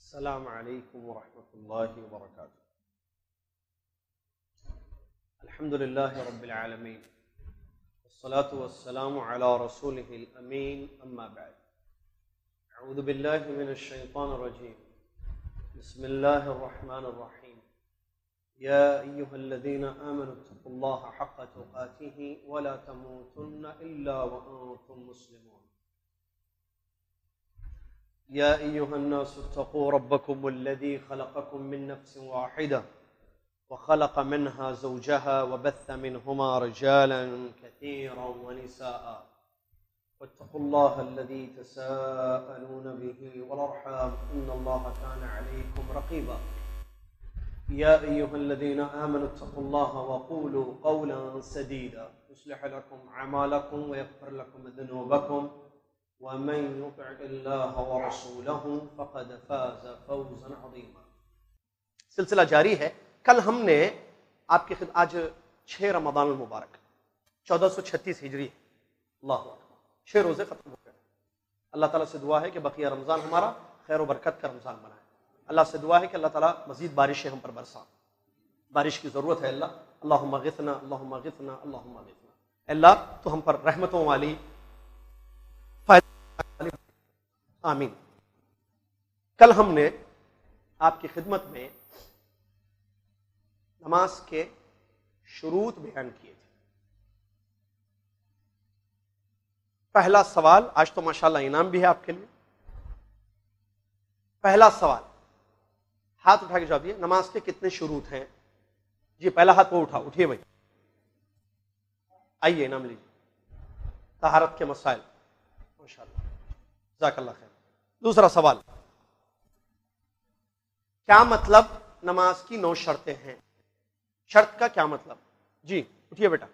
السلام علیکم ورحمۃ اللہ وبرکاتہ۔ الحمد للہ رب العالمین والصلاة والسلام علی رسولہ الامین، اما بعد۔ اعوذ باللہ من الشیطان الرجیم، بسم اللہ الرحمن الرحیم۔ یا ایہا الذین آمنوا اتقوا اللہ حق تقاتہ ولا تموتن الا وانتم مسلمون۔ يا أيها الناس اتقوا ربكم الذي خلقكم من نفس واحدة وخلق منها زوجها وبث منهما رجالا كثيرا ونساء واتقوا الله الذي تساءلون به والأرحام إن الله كان عليكم رقيبا۔ يا أيها الذين آمنوا اتقوا الله وقولوا قولا سديدا يصلح لكم أعمالكم ويغفر لكم ذنوبكم ومن يطع الله ورسوله فقد فاز فوزا عظيما۔ سلسلہ جاری ہے۔ کل ہم نے آپ کی آج 6 رمضان المبارک 1436 ہجری، اللہ اکبر، 6 روزے ختم ہو گئے۔ اللہ تعالیٰ سے دعا ہے کہ بقیہ رمضان ہمارا خیر و برکت کا رمضان بنائے۔ اللہ سے دعا ہے کہ اللہ تعالیٰ مزید بارشیں ہم پر برسا، بارش کی ضرورت ہے اللہ۔ اللہم اغثنا اللہم اغثنا اللہم اغثنا۔ اللہ تو ہم پر رحمتوں والی آمین۔ کل ہم نے آپ کی خدمت میں نماز کے شروط بیان کیے تھے۔ پہلا سوال، آج تو ماشاءاللہ انعام بھی ہے آپ کے لیے۔ پہلا سوال، ہاتھ اٹھا کے جواب دیے، نماز کے کتنے شروط ہیں؟ جی پہلا ہاتھ وہ اٹھیے بھائی، آئیے انعام لیجیے۔ طہارت کے مسائل، ماشاءاللہ، جزاک اللہ خیر۔ دوسرا سوال، کیا مطلب نماز کی 9 شرطیں ہیں؟ شرط کا کیا مطلب؟ جی اٹھیے بیٹا۔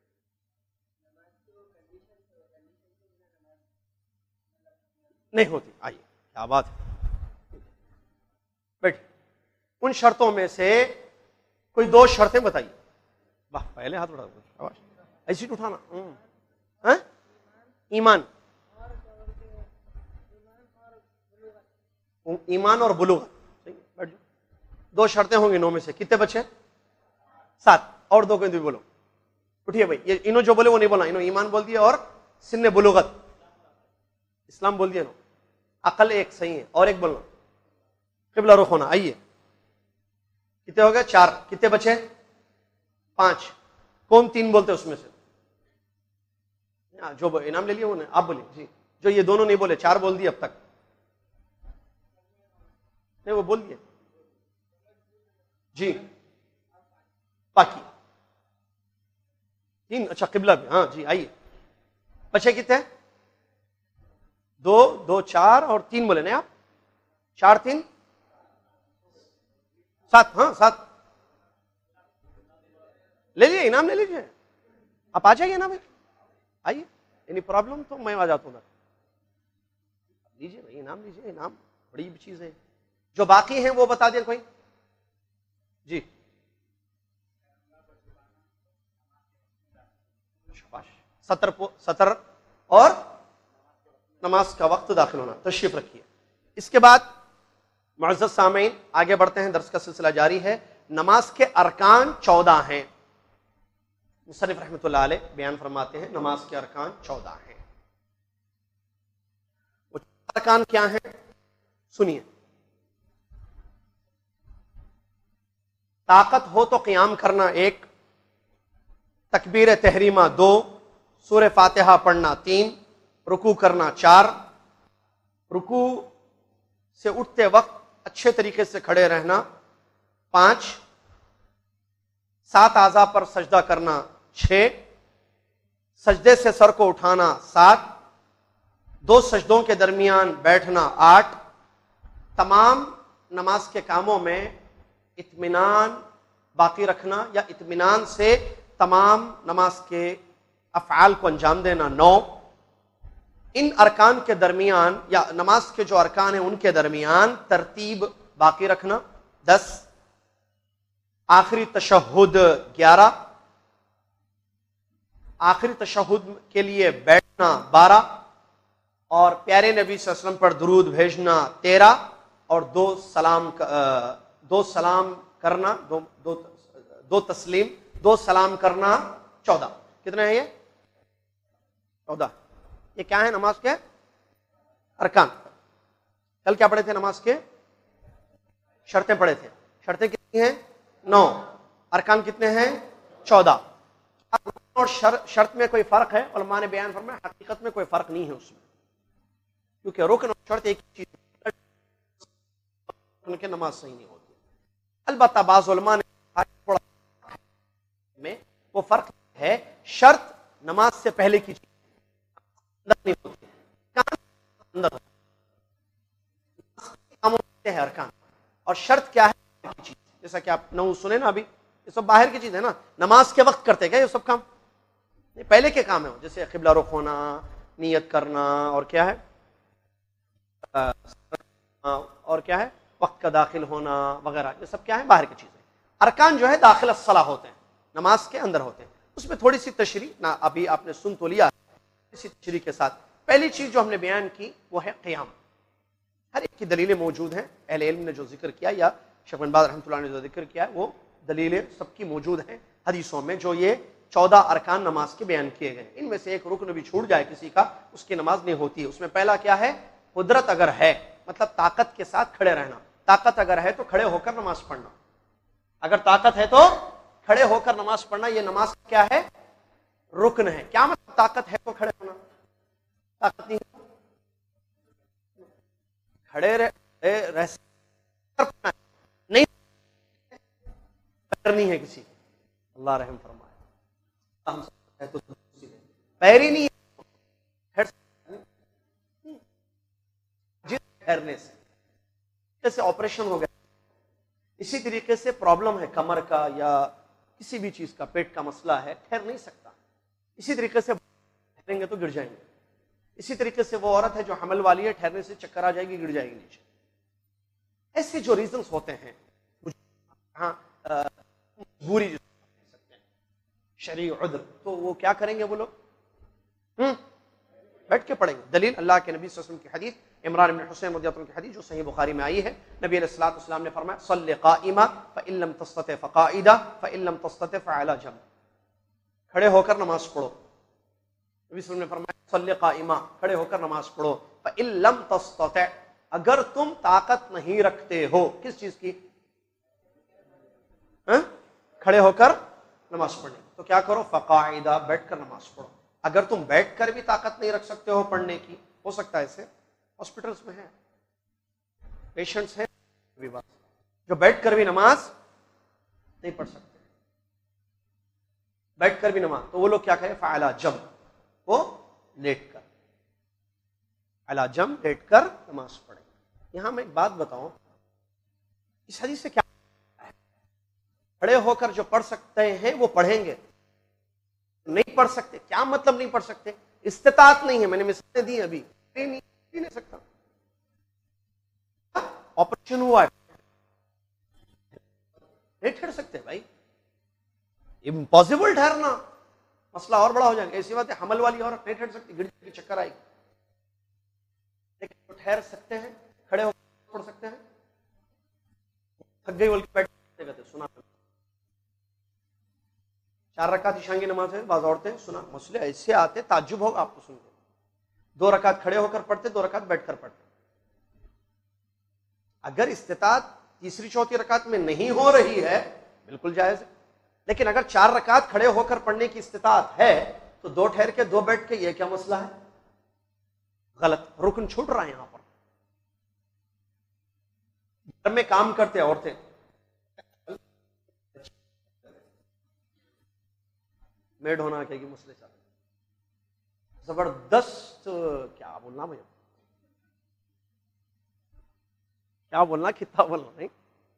نہیں ہوتی، آئیے، کیا بات ہے، بیٹھ۔ ان شرطوں میں سے کوئی 2 شرطیں بتائیے۔ واہ، پہلے ہاتھ اٹھا، ایسی اٹھانا۔ ایمان، ایمان اور بلوغت، 2 شرطیں ہوں گی 9 میں سے، کتنے بچے؟ 7۔ اور 2 کو بولو، اٹھیے بھائی۔ یہ انہوں جو بولے وہ نہیں بولنا، انہوں ایمان بول دیا اور سن بلوغت اسلام بول دیا۔ نو عقل ایک صحیح ہے، اور ایک بولنا قبلہ رخ ہونا۔ آئیے، کتنے ہو گئے؟ 4۔ کتنے بچے؟ 5۔ کون 3 بولتے اس میں سے؟ جو انعام لے لیا وہ نہیں، آپ بولیے جی۔ جو یہ دونوں نہیں بولے، 4 بول دیے اب تک، نہیں وہ بول دیے جی۔ باقی 3، اچھا قبلہ بھی، ہاں جی آئیے۔ بچے کتنے؟ 2 2 4 اور 3 بولے نہیں آپ؟ 4 3 7، ہاں 7 لے لیجیے، انعام لے لیجیے۔ آپ آ جائیے نا بھائی، آئیے، اینی پرابلم تو میں آ جاتا ہوں۔ لیجیے بھائی، انعام لیجیے، انعام بڑی چیز ہے۔ جو باقی ہیں وہ بتا دیں کوئی جی۔ سطر اور نماز کا وقت داخل ہونا، تشریف رکھیے۔ اس کے بعد معزز سامعین آگے بڑھتے ہیں، درس کا سلسلہ جاری ہے۔ نماز کے ارکان 14 ہیں۔ مصنف رحمۃ اللہ علیہ بیان فرماتے ہیں نماز کے ارکان 14 ہیں۔ وہ ارکان کیا ہیں سنیے۔ طاقت ہو تو قیام کرنا 1، تکبیر تحریمہ 2، سورہ فاتحہ پڑھنا 3، رکوع کرنا 4، رکوع سے اٹھتے وقت اچھے طریقے سے کھڑے رہنا 5، 7 اعضاء پر سجدہ کرنا 6، سجدے سے سر کو اٹھانا 7، 2 سجدوں کے درمیان بیٹھنا 8، تمام نماز کے کاموں میں اطمینان باقی رکھنا یا اطمینان سے تمام نماز کے افعال کو انجام دینا 9، ان ارکان کے درمیان یا نماز کے جو ارکان ہیں ان کے درمیان ترتیب باقی رکھنا 10، آخری تشہد 11، آخری تشہد کے لیے بیٹھنا 12، اور پیارے نبی صلی اللہ علیہ وسلم پر درود بھیجنا 13، اور دو سلام کرنا، دو تسلیم، دو سلام کرنا 14. کتنے ہیں یہ؟ 14. یہ کیا ہے نماز کے ارکان. کل کیا پڑھے تھے نماز کے؟ شرطیں پڑھے تھے. شرطیں کتنی ہیں؟ 9. ارکان کتنے ہیں؟ 14. اور شرط میں کوئی فرق ہے؟ علماء نے بیان فرمایا حقیقت میں کوئی فرق نہیں ہے اس میں، کیونکہ رکن اور شرط ایک ہی چیز ان کے نماز صحیح نہیں ہوتی. البتہ بعض علماء نے میں وہ فرق ہے، شرط نماز سے پہلے کی چیز نہیں ہوتی ہے ارکان، اور شرط کیا ہے؟ چیز جیسا کہ آپ نو سنے نا ابھی، یہ سب باہر کی چیز ہے نا. نماز کے وقت کرتے کیا یہ سب کام؟ پہلے کے کام ہے، جیسے قبلہ رخ ہونا، نیت کرنا، اور کیا ہے اور کیا ہے وقت کا داخل ہونا وغیرہ. یہ سب کیا ہے؟ باہر کی چیزیں. ارکان جو ہے داخل الصلاح ہوتے ہیں، نماز کے اندر ہوتے ہیں. اس میں تھوڑی سی تشریح نہ ابھی آپ نے سن تو لیا، اسی تشریح کے ساتھ پہلی چیز جو ہم نے بیان کی وہ ہے قیام. ہر ایک کی دلیلیں موجود ہیں، اہل علم نے جو ذکر کیا یا شیخ بن باز رحمۃ اللہ نے جو ذکر کیا ہے وہ دلیلیں سب کی موجود ہیں حدیثوں میں، جو یہ 14 ارکان نماز کے بیان کیے گئے. ان میں سے ایک رکن بھی چھوٹ جائے کسی کا، اس کی نماز نہیں ہوتی. اس میں پہلا کیا ہے؟ قدرت اگر ہے، مطلب طاقت کے ساتھ کھڑے رہنا. طاقت اگر ہے تو کھڑے ہو کر نماز پڑھنا. اگر طاقت ہے تو کھڑے ہو کر نماز پڑھنا، یہ نماز کیا ہے؟ رکن ہے. کیا مطلب طاقت ہے تو کھڑے ہونا؟ طاقت نہیں کھڑے نہیں کرنی ہے کسی، اللہ رحم فرمائے. پیری نہیں ٹھہرنے سے، جیسے آپریشن ہو گیا، اسی طریقے سے پرابلم ہے کمر کا یا کسی بھی چیز کا، پیٹ کا مسئلہ ہے، ٹھہر نہیں سکتا. اسی طریقے سے ٹھہریں گے تو گر جائیں گے. اسی طریقے سے وہ عورت ہے جو حمل والی ہے، ٹھہرنے سے چکر آ جائے گی، گر جائے گی نیچے. ایسے جو ریزنز ہوتے ہیں، ہاں مجبوری شرعی عذر، تو وہ کیا کریں گے وہ لوگ؟ بیٹھ کے پڑھیں گے. دلیل اللہ کے نبی صلی اللہ علیہ وسلم کی حدیث، عمران بن حسین رضی اللہ عنہ کی حدیث جو صحیح بخاری میں آئی ہے. نبی علیہ الصلوۃ والسلام نے فرمایا صلی قائما فإن لم تستطع فقاعدا فإن لم تستطع فعلى جنب. کھڑے ہو کر نماز پڑھو. نبی صلی اللہ علیہ وسلم نے فرمایا صلی قائما، کھڑے ہو کر نماز پڑھو. فإن لم تستطع، اگر تم طاقت نہیں رکھتے ہو کس چیز کی؟ کھڑے ہو کر نماز پڑھنے، تو کیا کرو؟ فقاعدا، بیٹھ کر نماز پڑھو. اگر تم بیٹھ کر بھی طاقت نہیں رکھ سکتے ہو پڑھنے کی، ہو سکتا ہے ایسے ہاسپٹلس میں ہیں، پیشنٹس ہیں جو بیٹھ کر بھی نماز نہیں پڑھ سکتے، بیٹھ کر بھی نماز، تو وہ لوگ کیا کریں؟ فعلی جنب، وہ لیٹ کر، علی جنب لیٹ کر نماز پڑھیں. یہاں میں ایک بات بتاؤں، اس حدیث سے کیا کھڑے ہو کر جو پڑھ سکتے ہیں وہ پڑھیں گے، نہیں پڑھ سکتے کیا مطلب نہیں پڑھ سکتے؟ استطاعت نہیں ہے. میں نے مثالیں دی ابھی، نہیں سکتا، آپریشن ہوا ہے، نہیں ٹھہر سکتے بھائی، امپاسبل ٹھہرنا، مسئلہ اور بڑا ہو جائے گا. ایسی بات ہے حمل والی عورت نہیں ٹھہر سکتی، گڑ کی چکر آئے گی، لیکن ٹھہر سکتے ہیں، کھڑے ہو کر پڑھ سکتے ہیں. تھک گئی بول کے بیٹھ سنا 4 رکعت عشاء کی نماز ہے، بعض عورتیں سنا مسئلے ایسے آتے تعجب ہوگا آپ کو سن کے. 2 رکعت کھڑے ہو کر پڑھتے، 2 رکعت بیٹھ کر پڑھتے. اگر استطاعت تیسری چوتھی رکعت میں نہیں ہو رہی ہے بالکل جائز ہے، لیکن اگر 4 رکعت کھڑے ہو کر پڑھنے کی استطاعت ہے تو 2 ٹھہر کے 2 بیٹھ کے، یہ کیا مسئلہ ہے؟ غلط، رکن چھوٹ رہا ہے. یہاں پر گھر میں کام کرتے عورتیں، میڈ ہونا کہے گی مسئلے چل زبردست، کیا بولنا بھائی، کیا بولنا، کتنا بولنا نہیں.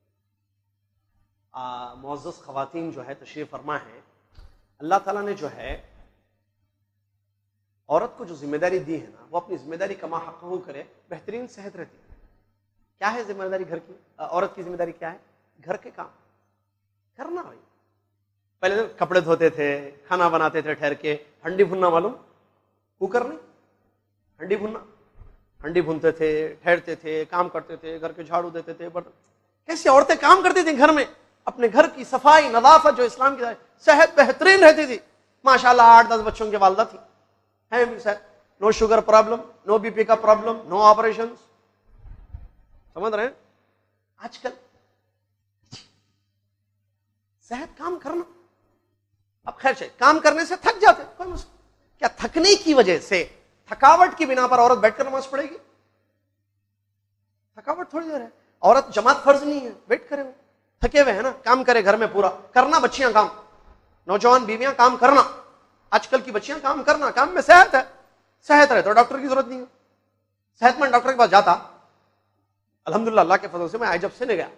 معزز خواتین جو ہے تشریف فرما ہے، اللہ تعالیٰ نے جو ہے عورت کو جو ذمہ داری دی ہے نا، وہ اپنی ذمہ داری کما حق کرے، بہترین صحت رہتی ہے. کیا ہے ذمہ داری گھر کی؟ عورت کی ذمہ داری کیا ہے؟ گھر کے کام کرنا. بھائی پہلے کپڑے دھوتے تھے، کھانا بناتے تھے ٹھہر کے، ہنڈی بھننا معلوم، کوکر نہیں، ہنڈی بھننا. ہنڈی بھونتے تھے، ٹھہرتے تھے، کام کرتے تھے، گھر کے جھاڑو دیتے تھے، کیسی عورتیں کام کرتی تھیں گھر میں، اپنے گھر کی صفائی نظافت جو اسلام کی صحت بہترین رہتی تھی، ماشاءاللہ 8-10 بچوں کی والدہ تھی، ہیں بھی صحت، no sugar problem, no B P کا پرابلم، نو آپریشن. سمجھ رہے ہیں؟ آج کل صحت کام کرنا، اب خیر سے کام کرنے سے تھک جاتے، کوئی مسئلہ کیا؟ تھکنے کی وجہ سے، تھکاوٹ کی بنا پر عورت بیٹھ کر نماز پڑھے گی؟ تھکاوٹ تھوڑی دیر ہے. عورت جماعت فرض نہیں ہے، ویٹ کرے، وہ تھکے ہوئے ہیں نا، کام کرے گھر میں پورا کرنا، بچیاں کام، نوجوان بیویاں کام کرنا، آج کل کی بچیاں کام کرنا، کام میں صحت ہے، صحت رہے تو ڈاکٹر کی ضرورت نہیں ہے. صحت مند ڈاکٹر کے پاس جاتا، الحمدللہ اللہ کے فضل سے میں آج جب سے نہیں گیا،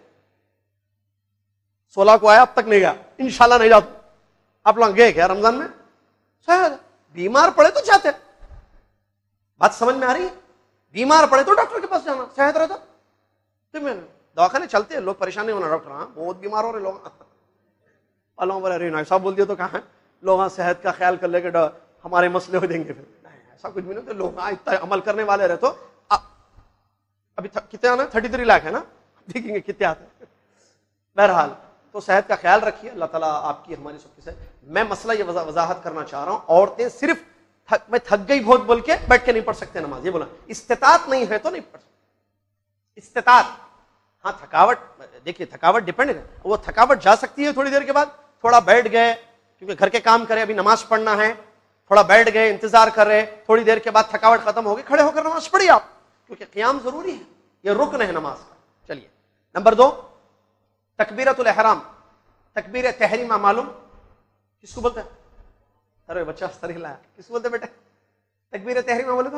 16 کو آیا اب تک نہیں گیا، انشاءاللہ نہیں جاتا. آپ لوگ گئے کیا رمضان میں؟ صحت بیمار پڑے تو جاتے، بات سمجھ میں آ رہی ہے؟ بیمار پڑے تو ڈاکٹر کے پاس جانا، صحت رہتا تو میں دواخانے چلتے ہیں، لوگ پریشان نہیں ہونا، ڈاکٹر ہاں بہت بیمار ہو رہے لوگ، اللہ پر صاحب بول دیا تو کہاں ہے لوگ صحت کا خیال کر لے کے ہمارے مسئلے ہو جائیں گے، پھر ایسا کچھ بھی نہیں تو لوگ اتنا عمل کرنے والے رہے تو ابھی کتنے آنا 33 لاکھ ہے نا، دیکھیں گے کتنے آتے ہیں. بہرحال تو صحت کا خیال رکھیے، اللہ تعالیٰ آپ کی ہماری سب کی صحت. میں مسئلہ یہ وضاحت کرنا چاہ رہا ہوں، عورتیں صرف میں تھک گئی بہت بول کے بیٹھ کے نہیں پڑھ سکتے نماز، یہ بولا استطاعت نہیں ہے تو نہیں پڑھ سکتے. استطاعت ہاں، تھکاوٹ دیکھیے، تھکاوٹ ڈیپینڈ ہے، وہ تھکاوٹ جا سکتی ہے تھوڑی دیر کے بعد، تھوڑا بیٹھ گئے کیونکہ گھر کے کام کرے، ابھی نماز پڑھنا ہے، تھوڑا بیٹھ گئے انتظار کر رہے، تھوڑی دیر کے بعد تھکاوٹ ختم ہو گئی، کھڑے ہو کر نماز پڑھیے آپ، کیونکہ قیام ضروری ہے، یہ رکن ہے نماز کا. چلیے نمبر 2، تکبیرۃ الاحرام، تکبیر تحریمہ معلوم کس کو بولتے ہیں؟ ارے بچہ سر ہلایا، کس کو بولتے بیٹا؟ تکبیر تحریمہ بولے تو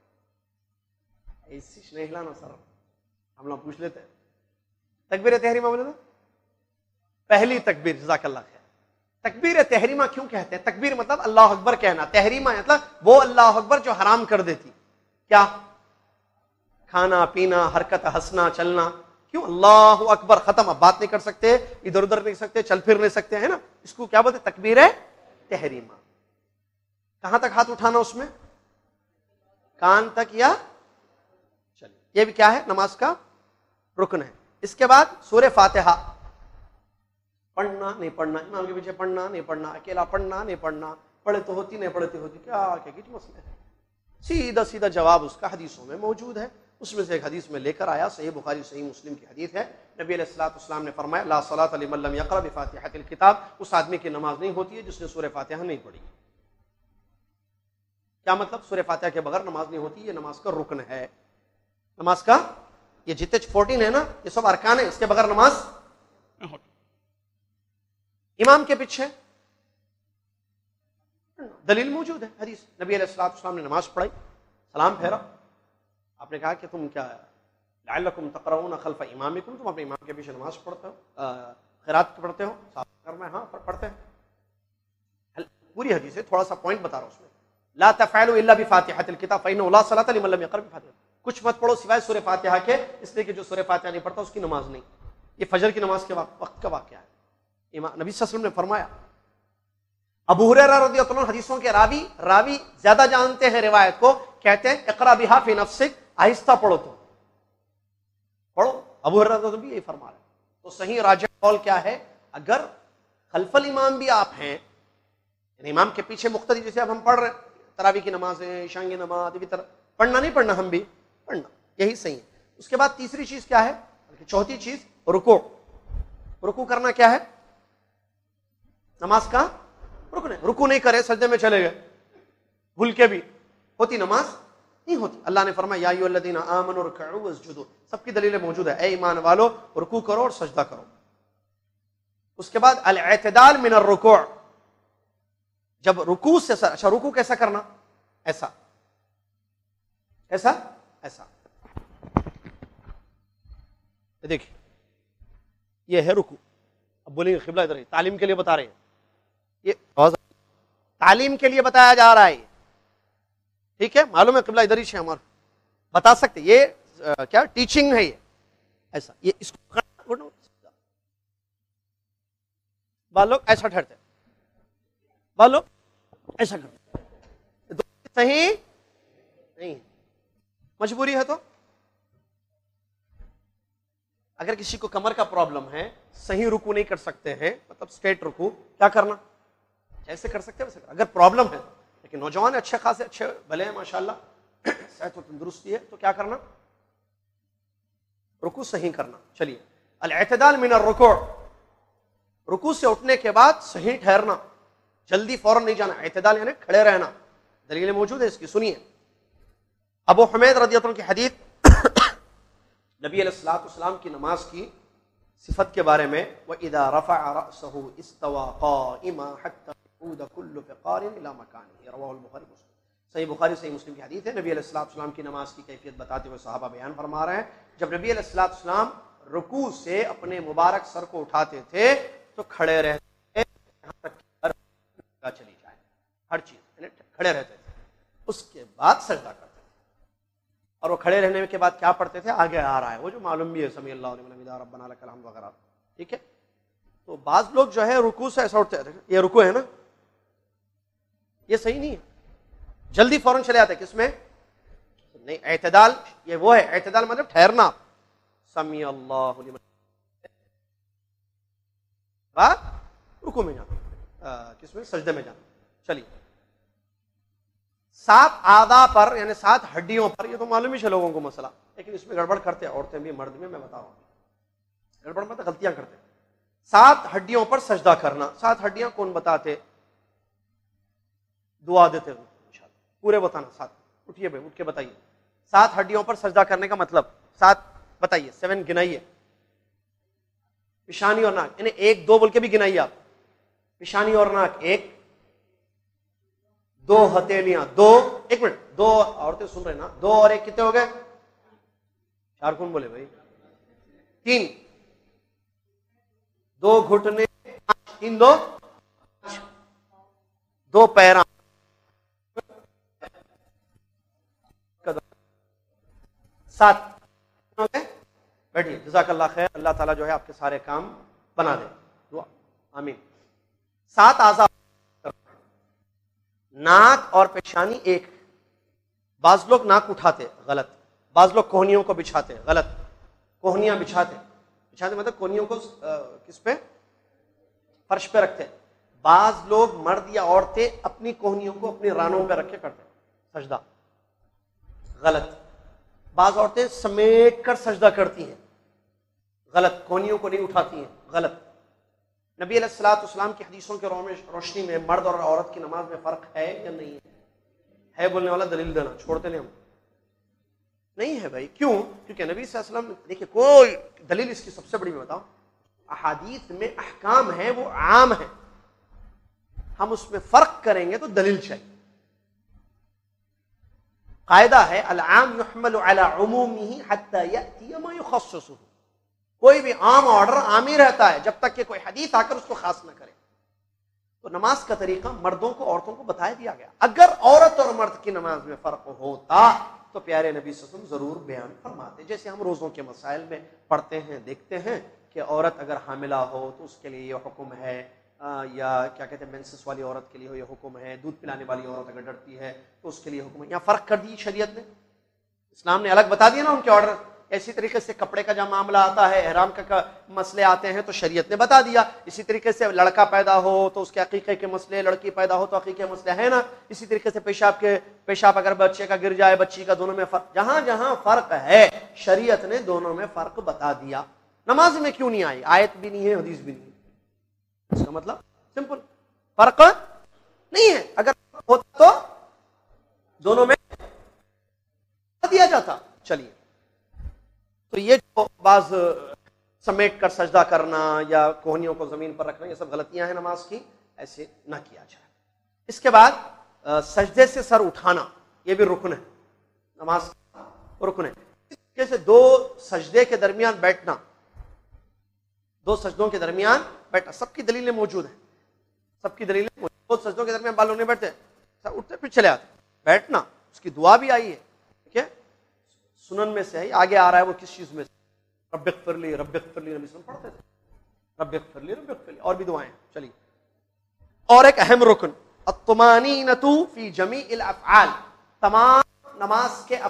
ایسی نہیں ہلانا سر، ہم لوگ پوچھ لیتے ہیں. تکبیر تحریمہ بولے تو پہلی تکبیر، جزاک اللہ خیر. تکبیر تحریمہ کیوں کہتے ہیں؟ تکبیر مطلب اللہ اکبر کہنا، تحریمہ مطلب وہ اللہ اکبر جو حرام کر دیتی، کیا؟ کھانا پینا، حرکت، ہنسنا چلنا. کیوں؟ اللہ اکبر، ختم، اب بات نہیں کر سکتے، ادھر ادھر نہیں سکتے، چل پھر نہیں سکتے، ہے نا، اس کو کیا بولتے؟ تکبیر تحریمہ. کہاں تک ہاتھ اٹھانا اس میں؟ کان تک، یا چلیے یہ بھی کیا ہے؟ نماز کا رکن ہے. اس کے بعد سورہ فاتحہ پڑھنا نہیں پڑھنا، امام کے پیچھے پڑھنا نہیں پڑھنا، اکیلا پڑھنا نہیں پڑھنا، پڑھے تو ہوتی نہیں پڑھتی ہوتی، کیا کچھ مسئلہ ہے؟ سیدھا سیدھا جواب اس کا حدیثوں میں موجود ہے. اس میں سے ایک حدیث میں لے کر آیا، صحیح بخاری صحیح مسلم کی حدیث ہے. نبی علیہ الصلوۃ والسلام نے فرمایا لا صلاۃ لمن لم یقرأ بفاتحۃ الکتاب، اس آدمی کی نماز نہیں ہوتی ہے جس نے سورہ فاتحہ نہیں پڑھی. کیا مطلب؟ سورہ فاتحہ کے بغیر نماز نہیں ہوتی، یہ نماز کا رکن ہے. نماز کا یہ جتنے 14 ہے نا، یہ سب ارکان ہیں، اس کے بغیر نماز نہیں ہوتی. امام کے پیچھے دلیل موجود ہے، حدیث، نبی علیہ الصلوۃ والسلام نے نماز پڑھائی، سلام پھیرا، آپ نے کہا کہ تم کیا لعلکم تقرؤون خلف امامکم، تم اپنے امام کے پیچھے نماز پڑھتے ہو، قرات پڑھتے ہو، ساتھ میں ہاں پڑھتے ہیں. پوری حدیث ہے، تھوڑا سا پوائنٹ بتا رہا ہوں اس میں. لا تفعلوا الا بفاتحۃ الکتاب فانه لا صلاۃ لمن لم یقرأ بفاتحہ، کچھ مت پڑھو سوائے سورہ فاتحہ کے، اس لیے کہ جو سورہ فاتحہ نہیں پڑھتا اس کی نماز نہیں. یہ فجر کی نماز کے وقت کا واقعہ ہے. نبی صلی اللہ علیہ وسلم نے فرمایا، ابو ہریرہ رضی اللہ عنہ حدیثوں کے راوی زیادہ جانتے ہیں روایت کو، کہتے ہیں اقرا بہا فی نفسک، آہستہ پڑھو، تو پڑھو. ابو ہریرہ رضی اللہ عنہ بھی یہی فرما رہے. تو صحیح راجح قول کیا ہے؟ اگر خلف الامام بھی آپ ہیں، یعنی امام کے پیچھے مقتدی، جیسے اب ہم پڑھ رہے ہیں تراویح کی نماز ہے، عشاء کی نماز، ابھی طرح پڑھنا نہیں پڑھنا، ہم بھی پڑھنا، یہی صحیح ہے. اس کے بعد تیسری چیز کیا ہے؟ چوتھی چیز رکوع. رکوع کرنا کیا ہے؟ نماز کا رکن ہے. رکوع نہیں کرے، سجدے میں چلے گئے بھول کے بھی، ہوتی نماز نہیں ہوتی. اللہ نے فرمایا یا ایھا الذین آمنوا ارکعوا واسجدوا، سب کی دلیلیں موجود ہے، اے ایمان والو رکوع کرو اور سجدہ کرو. اس کے بعد الاعتدال من الرکوع، جب رکوع سے اچھا رکوع کیسا کرنا؟ ایسا ایسا ایسا، دیکھیں یہ ہے رکوع. اب بولیں گے قبلہ ادھر ہے، تعلیم کے لیے بتا رہے ہیں، یہ تعلیم کے لیے بتایا جا رہا ہے، ٹھیک ہے، معلوم ہے قبلہ ادھر ہی ہے ہمارا، بتا سکتے یہ کیا ٹیچنگ ہے. یہ ایسا، یہ اس کو بعض لوگ ایسا ٹھہرتے، بعض لوگ ایسا کرتے، صحیح نہیں. مجبوری ہے تو اگر کسی کو کمر کا پرابلم ہے، صحیح رکوع نہیں کر سکتے ہیں، مطلب اسٹریٹ رکوع، کیا کرنا؟ جیسے کر سکتے ہیں ویسے، اگر پرابلم ہے لیکن نوجوان اچھے خاصے اچھے بھلے ہیں ماشاءاللہ، صحت و تندرستی ہے، تو کیا کرنا؟ رکوع صحیح کرنا۔ چلیے، الاعتدال من الرکوع، رکوع سے اٹھنے کے بعد صحیح ٹھہرنا، جلدی فوراً نہیں جانا۔ اعتدال یعنی کھڑے رہنا، دلیل موجود ہے اس کی، سنیے۔ ابو حمید رضی اللہ عنہ کی حدیث، نبی علیہ الصلوۃ والسلام کی نماز کی صفت کے بارے میں، وَإِذَا رَفَعَ رَأْسَهُ اسْتَوَى قَائِمًا حَتَّى يَعُودَ كُلُّ فِقَارٍ إِلَى مَكَانِهِ، رواه البخاری مسلم۔ صحیح بخاری صحیح مسلم کی حدیث ہے، نبی علیہ الصلوۃ والسلام کی نماز کی کیفیت بتاتے ہوئے صحابہ بیان فرما رہے ہیں، جب نبی علیہ الصلوۃ والسلام رکوع سے اپنے مبارک سر کو اٹھاتے تھے تو کھڑے رہتے یہاں تک کہ ہر چلی جائے، ہر چیز یعنی کھڑے رہتے تھے، اس کے بعد سجدہ کرتے تھے، اور وہ کھڑے رہنے کے بعد کیا پڑھتے تھے آگے آ رہا ہے، وہ جو معلوم بھی ہے، سمیع اللہ لمن حمدہ ربنا لک الحمد وغیرہ، ٹھیک ہے۔ تو بعض لوگ جو ہے رکوع سے ایسا اٹھتے ہیں، یہ رکوع ہے نا، یہ صحیح نہیں ہے، جلدی فوراً چلے آتے، کس میں؟ نہیں، اعتدال یہ وہ ہے، اعتدال مطلب ٹھہرنا، سمیع اللہ لمن بعد رکوع میں جانا، کس میں؟ سجدے میں جانا۔ چلیے، 7 اعضاء پر یعنی 7 ہڈیوں پر، یہ تو معلوم ہی ہے لوگوں کو مسئلہ، لیکن اس میں گڑبڑ کرتے ہیں عورتیں بھی مرد بھی، میں بتا رہا ہوں گڑبڑ مت غلطیاں کرتے ہیں۔ 7 ہڈیوں پر سجدہ کرنا، 7 ہڈیاں کون بتاتے؟ دعا دیتے ہیں انشاءاللہ، پورے بتانا 7، اٹھیے بھائی، اٹھ کے بتائیے 7 ہڈیوں پر سجدہ کرنے کا مطلب، 7 بتائیے، 7 گنائیے، پیشانی اور ناک، یعنی 1 2 بول کے بھی گنائیے آپ، پیشانی اور ناک 1، 2 ہتھیلیاں 2، 1 منٹ، 2 عورتیں سن رہے نا، 2 اور 1 کتنے ہو گئے؟ 4 کون بولے بھائی؟ 3، 2 گھٹنے، 3 2 2 پیراں، سات بیٹھیے، جزاک اللہ خیر، اللہ تعالیٰ جو ہے آپ کے سارے کام بنا دے، دعا آمین۔ 7 اعضاء، ناک اور پیشانی 1، بعض لوگ ناک اٹھاتے، غلط، بعض لوگ کوہنیوں کو بچھاتے، غلط، کوہنیاں بچھاتے مطلب کوہنیوں کو کس پہ؟ فرش پہ رکھتے، بعض لوگ مرد یا عورتیں اپنی کوہنیوں کو اپنی رانوں پہ رکھ کے کرتے سجدہ، غلط، بعض عورتیں سمیٹ کر سجدہ کرتی ہیں، غلط، کوہنیوں کو نہیں اٹھاتی ہیں، غلط۔ نبی علیہ الصلوۃ والسلام کی حدیثوں کے روشنی میں مرد اور عورت کی نماز میں فرق ہے یا نہیں ہے بولنے والا دلیل دینا، چھوڑتے نہیں ہم، نہیں ہے بھائی، کیوں؟ کیونکہ نبی صلی اللہ علیہ وسلم، دیکھیے کوئی دلیل اس کی سب سے بڑی میں بتاؤں، احادیث میں احکام ہیں وہ عام ہیں، ہم اس میں فرق کریں گے تو دلیل چاہیے۔ قاعدہ ہے العام يحمل على عمومه حتى يأتي ما يخصصه، کوئی بھی عام آرڈر عام ہی رہتا ہے جب تک کہ کوئی حدیث آ کر اس کو خاص نہ کرے۔ تو نماز کا طریقہ مردوں کو عورتوں کو بتایا دیا گیا، اگر عورت اور مرد کی نماز میں فرق ہوتا تو پیارے نبی صلی اللہ علیہ وسلم ضرور بیان فرماتے، جیسے ہم روزوں کے مسائل میں پڑھتے ہیں، دیکھتے ہیں کہ عورت اگر حاملہ ہو تو اس کے لیے یہ حکم ہے، یا کیا کہتے ہیں مینسس والی عورت کے لیے یہ حکم ہے، دودھ پلانے والی عورت اگر ڈرتی ہے تو اس کے لیے حکم ہے، یہاں فرق کر دی شریعت نے، اسلام نے الگ بتا دیا نا ان کے آرڈر۔ اسی طریقے سے کپڑے کا جب معاملہ آتا ہے، احرام کا مسئلے آتے ہیں تو شریعت نے بتا دیا، اسی طریقے سے لڑکا پیدا ہو تو اس کے عقیقے کے مسئلے، لڑکی پیدا ہو تو عقیقے کے مسئلے ہیں نا، اسی طریقے سے پیشاب اگر بچے کا گر جائے، بچی کا، دونوں میں فرق، جہاں جہاں فرق ہے شریعت نے دونوں میں فرق بتا دیا۔ نماز میں کیوں نہیں آئی؟ آیت بھی نہیں ہے، حدیث بھی نہیں ہے، اس کا مطلب سمپل، فرق نہیں ہے، اگر ہوتا تو دونوں میں دیا جاتا۔ چلیے، تو یہ جو بعض سمیٹ کر سجدہ کرنا یا کوہنیوں کو زمین پر رکھنا، یہ سب غلطیاں ہیں نماز کی، ایسے نہ کیا جائے۔ اس کے بعد سجدے سے سر اٹھانا، یہ بھی رکن ہے، نماز کا رکن ہے۔ جیسے 2 سجدے کے درمیان بیٹھنا، 2 سجدوں کے درمیان بیٹھنا، سب کی دلیلیں موجود ہیں، سب کی دلیلیں موجود ہیں۔ 2 سجدوں کے درمیان بال نہیں بیٹھتے، سب اٹھتے پھر چلے آتے، بیٹھنا، اس کی دعا بھی آئی ہے، ٹھیک ہے، سنن میں سے ہے، آگے آ رہا ہے وہ کس چیز میں سے، رب اغفر لی، رب اغفر لی، نبی صلی اللہ علیہ وسلم پڑھتے تھے، رب اغفر لی، رب اغفر لی، اور بھی دعائیں ہیں۔ چلیے، اور ایک اہم رکن، الطمانینۃ فی جمیع الافعال، تمام نماز کے افعال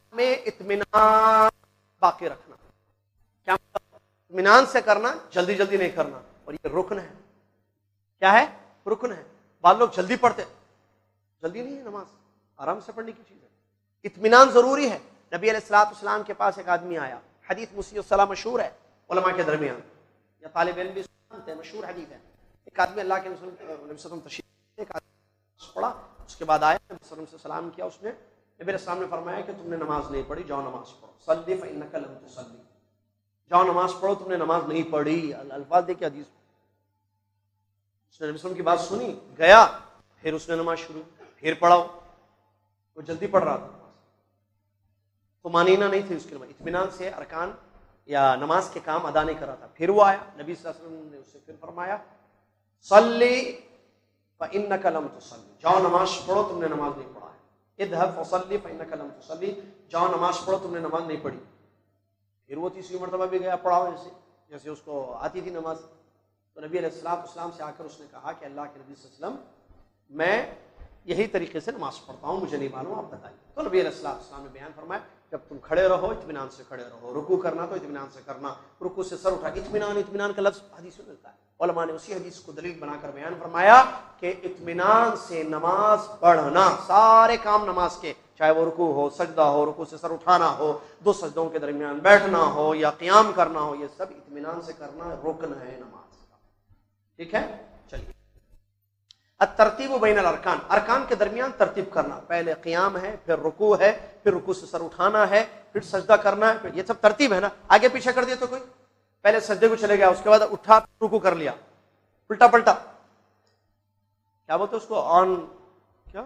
میں اطمینان باقی رکھنا. کیا مطلب؟ اطمینان سے کرنا، جلدی جلدی نہیں کرنا. اور یہ رکن ہے. کیا ہے؟ رکن ہے. بعض لوگ جلدی پڑھتے، جلدی نہیں ہے نماز، آرام سے پڑھنے کی چیز ہے. اطمینان ضروری ہے. نبی علیہ الصلوۃ والسلام کے پاس ایک آدمی آیا، حدیث مسیح الصلاۃ مشہور ہے علماء کے درمیان، یا طالب علم بھی سنتے ہیں، مشہور حدیث ہے. ایک آدمی اللہ کے نبی صلی اللہ علیہ وسلم تشریف، ایک آدمی پڑھا، اس کے بعد آیا نبی صلی اللہ علیہ وسلم سے سلام کیا. اس نے نبی علیہ السلام نے فرمایا کہ تم نے نماز نہیں پڑھی، جاؤ نماز پڑھو. صلی فإنک لم تصلی، جاؤ نماز پڑھو، تم نے نماز نہیں پڑھی. الفاظ دیکھیں حدیث. اس نے نبی صلی اللہ علیہ وسلم کی بات سنی، گیا، پھر اس نے نماز شروع، پھر پڑھاؤ. وہ جلدی پڑھ رہا تھا، تو مانینا نہیں تھی اس کے نماز، اطمینان سے ارکان یا نماز کے کام ادا نہیں کر رہا تھا. پھر وہ آیا، نبی صلی اللہ علیہ وسلم نے اس سے پھر فرمایا صلی فإنک لم تصلی، جاؤ نماز پڑھو، تم نے نماز نہیں پڑھا ہے. اذهب فصلی فإنک لم تصلی، جاؤ نماز پڑھو، تم نے نماز نہیں پڑھی. پھر وہ تیسری مرتبہ بھی گیا، پڑھاؤ، جیسے اس کو آتی تھی نماز. تو نبی علیہ السلام سے آ کر اس نے کہا کہ اللہ کے نبی صلی اللہ علیہ وسلم، میں یہی طریقے سے نماز پڑھتا ہوں، مجھے نہیں معلوم، آپ بتائیے. تو نبی علیہ السلام نے بیان فرمایا جب تم کھڑے رہو اطمینان سے کھڑے رہو، رکوع کرنا تو اطمینان سے کرنا، رکوع سے سر اٹھا. اطمینان کا لفظ حدیث میں ملتا ہے. علماء نے اسی حدیث کو دلیل بنا کر بیان فرمایا کہ اطمینان سے نماز پڑھنا، سارے کام نماز کے، چاہے وہ رکوع ہو، سجدہ ہو، رکوع سے سر اٹھانا ہو، دو سجدوں کے درمیان بیٹھنا ہو یا قیام کرنا ہو، یہ سب اطمینان سے کرنا رکن ہے نماز کا. ٹھیک ہے، چلیے. الترتیب بین الارکان، ارکان کے درمیان ترتیب کرنا. پہلے قیام ہے، پھر رکوع ہے، پھر رکوع سے سر اٹھانا ہے، پھر سجدہ کرنا ہے، پھر یہ سب ترتیب ہے نا. آگے پیچھے کر دیا تو کوئی، پہلے سجدے کو چلے گیا، اس کے بعد اٹھا، رکوع کر لیا، الٹا پلٹا، کیا بولتے اس کو، آن، کیا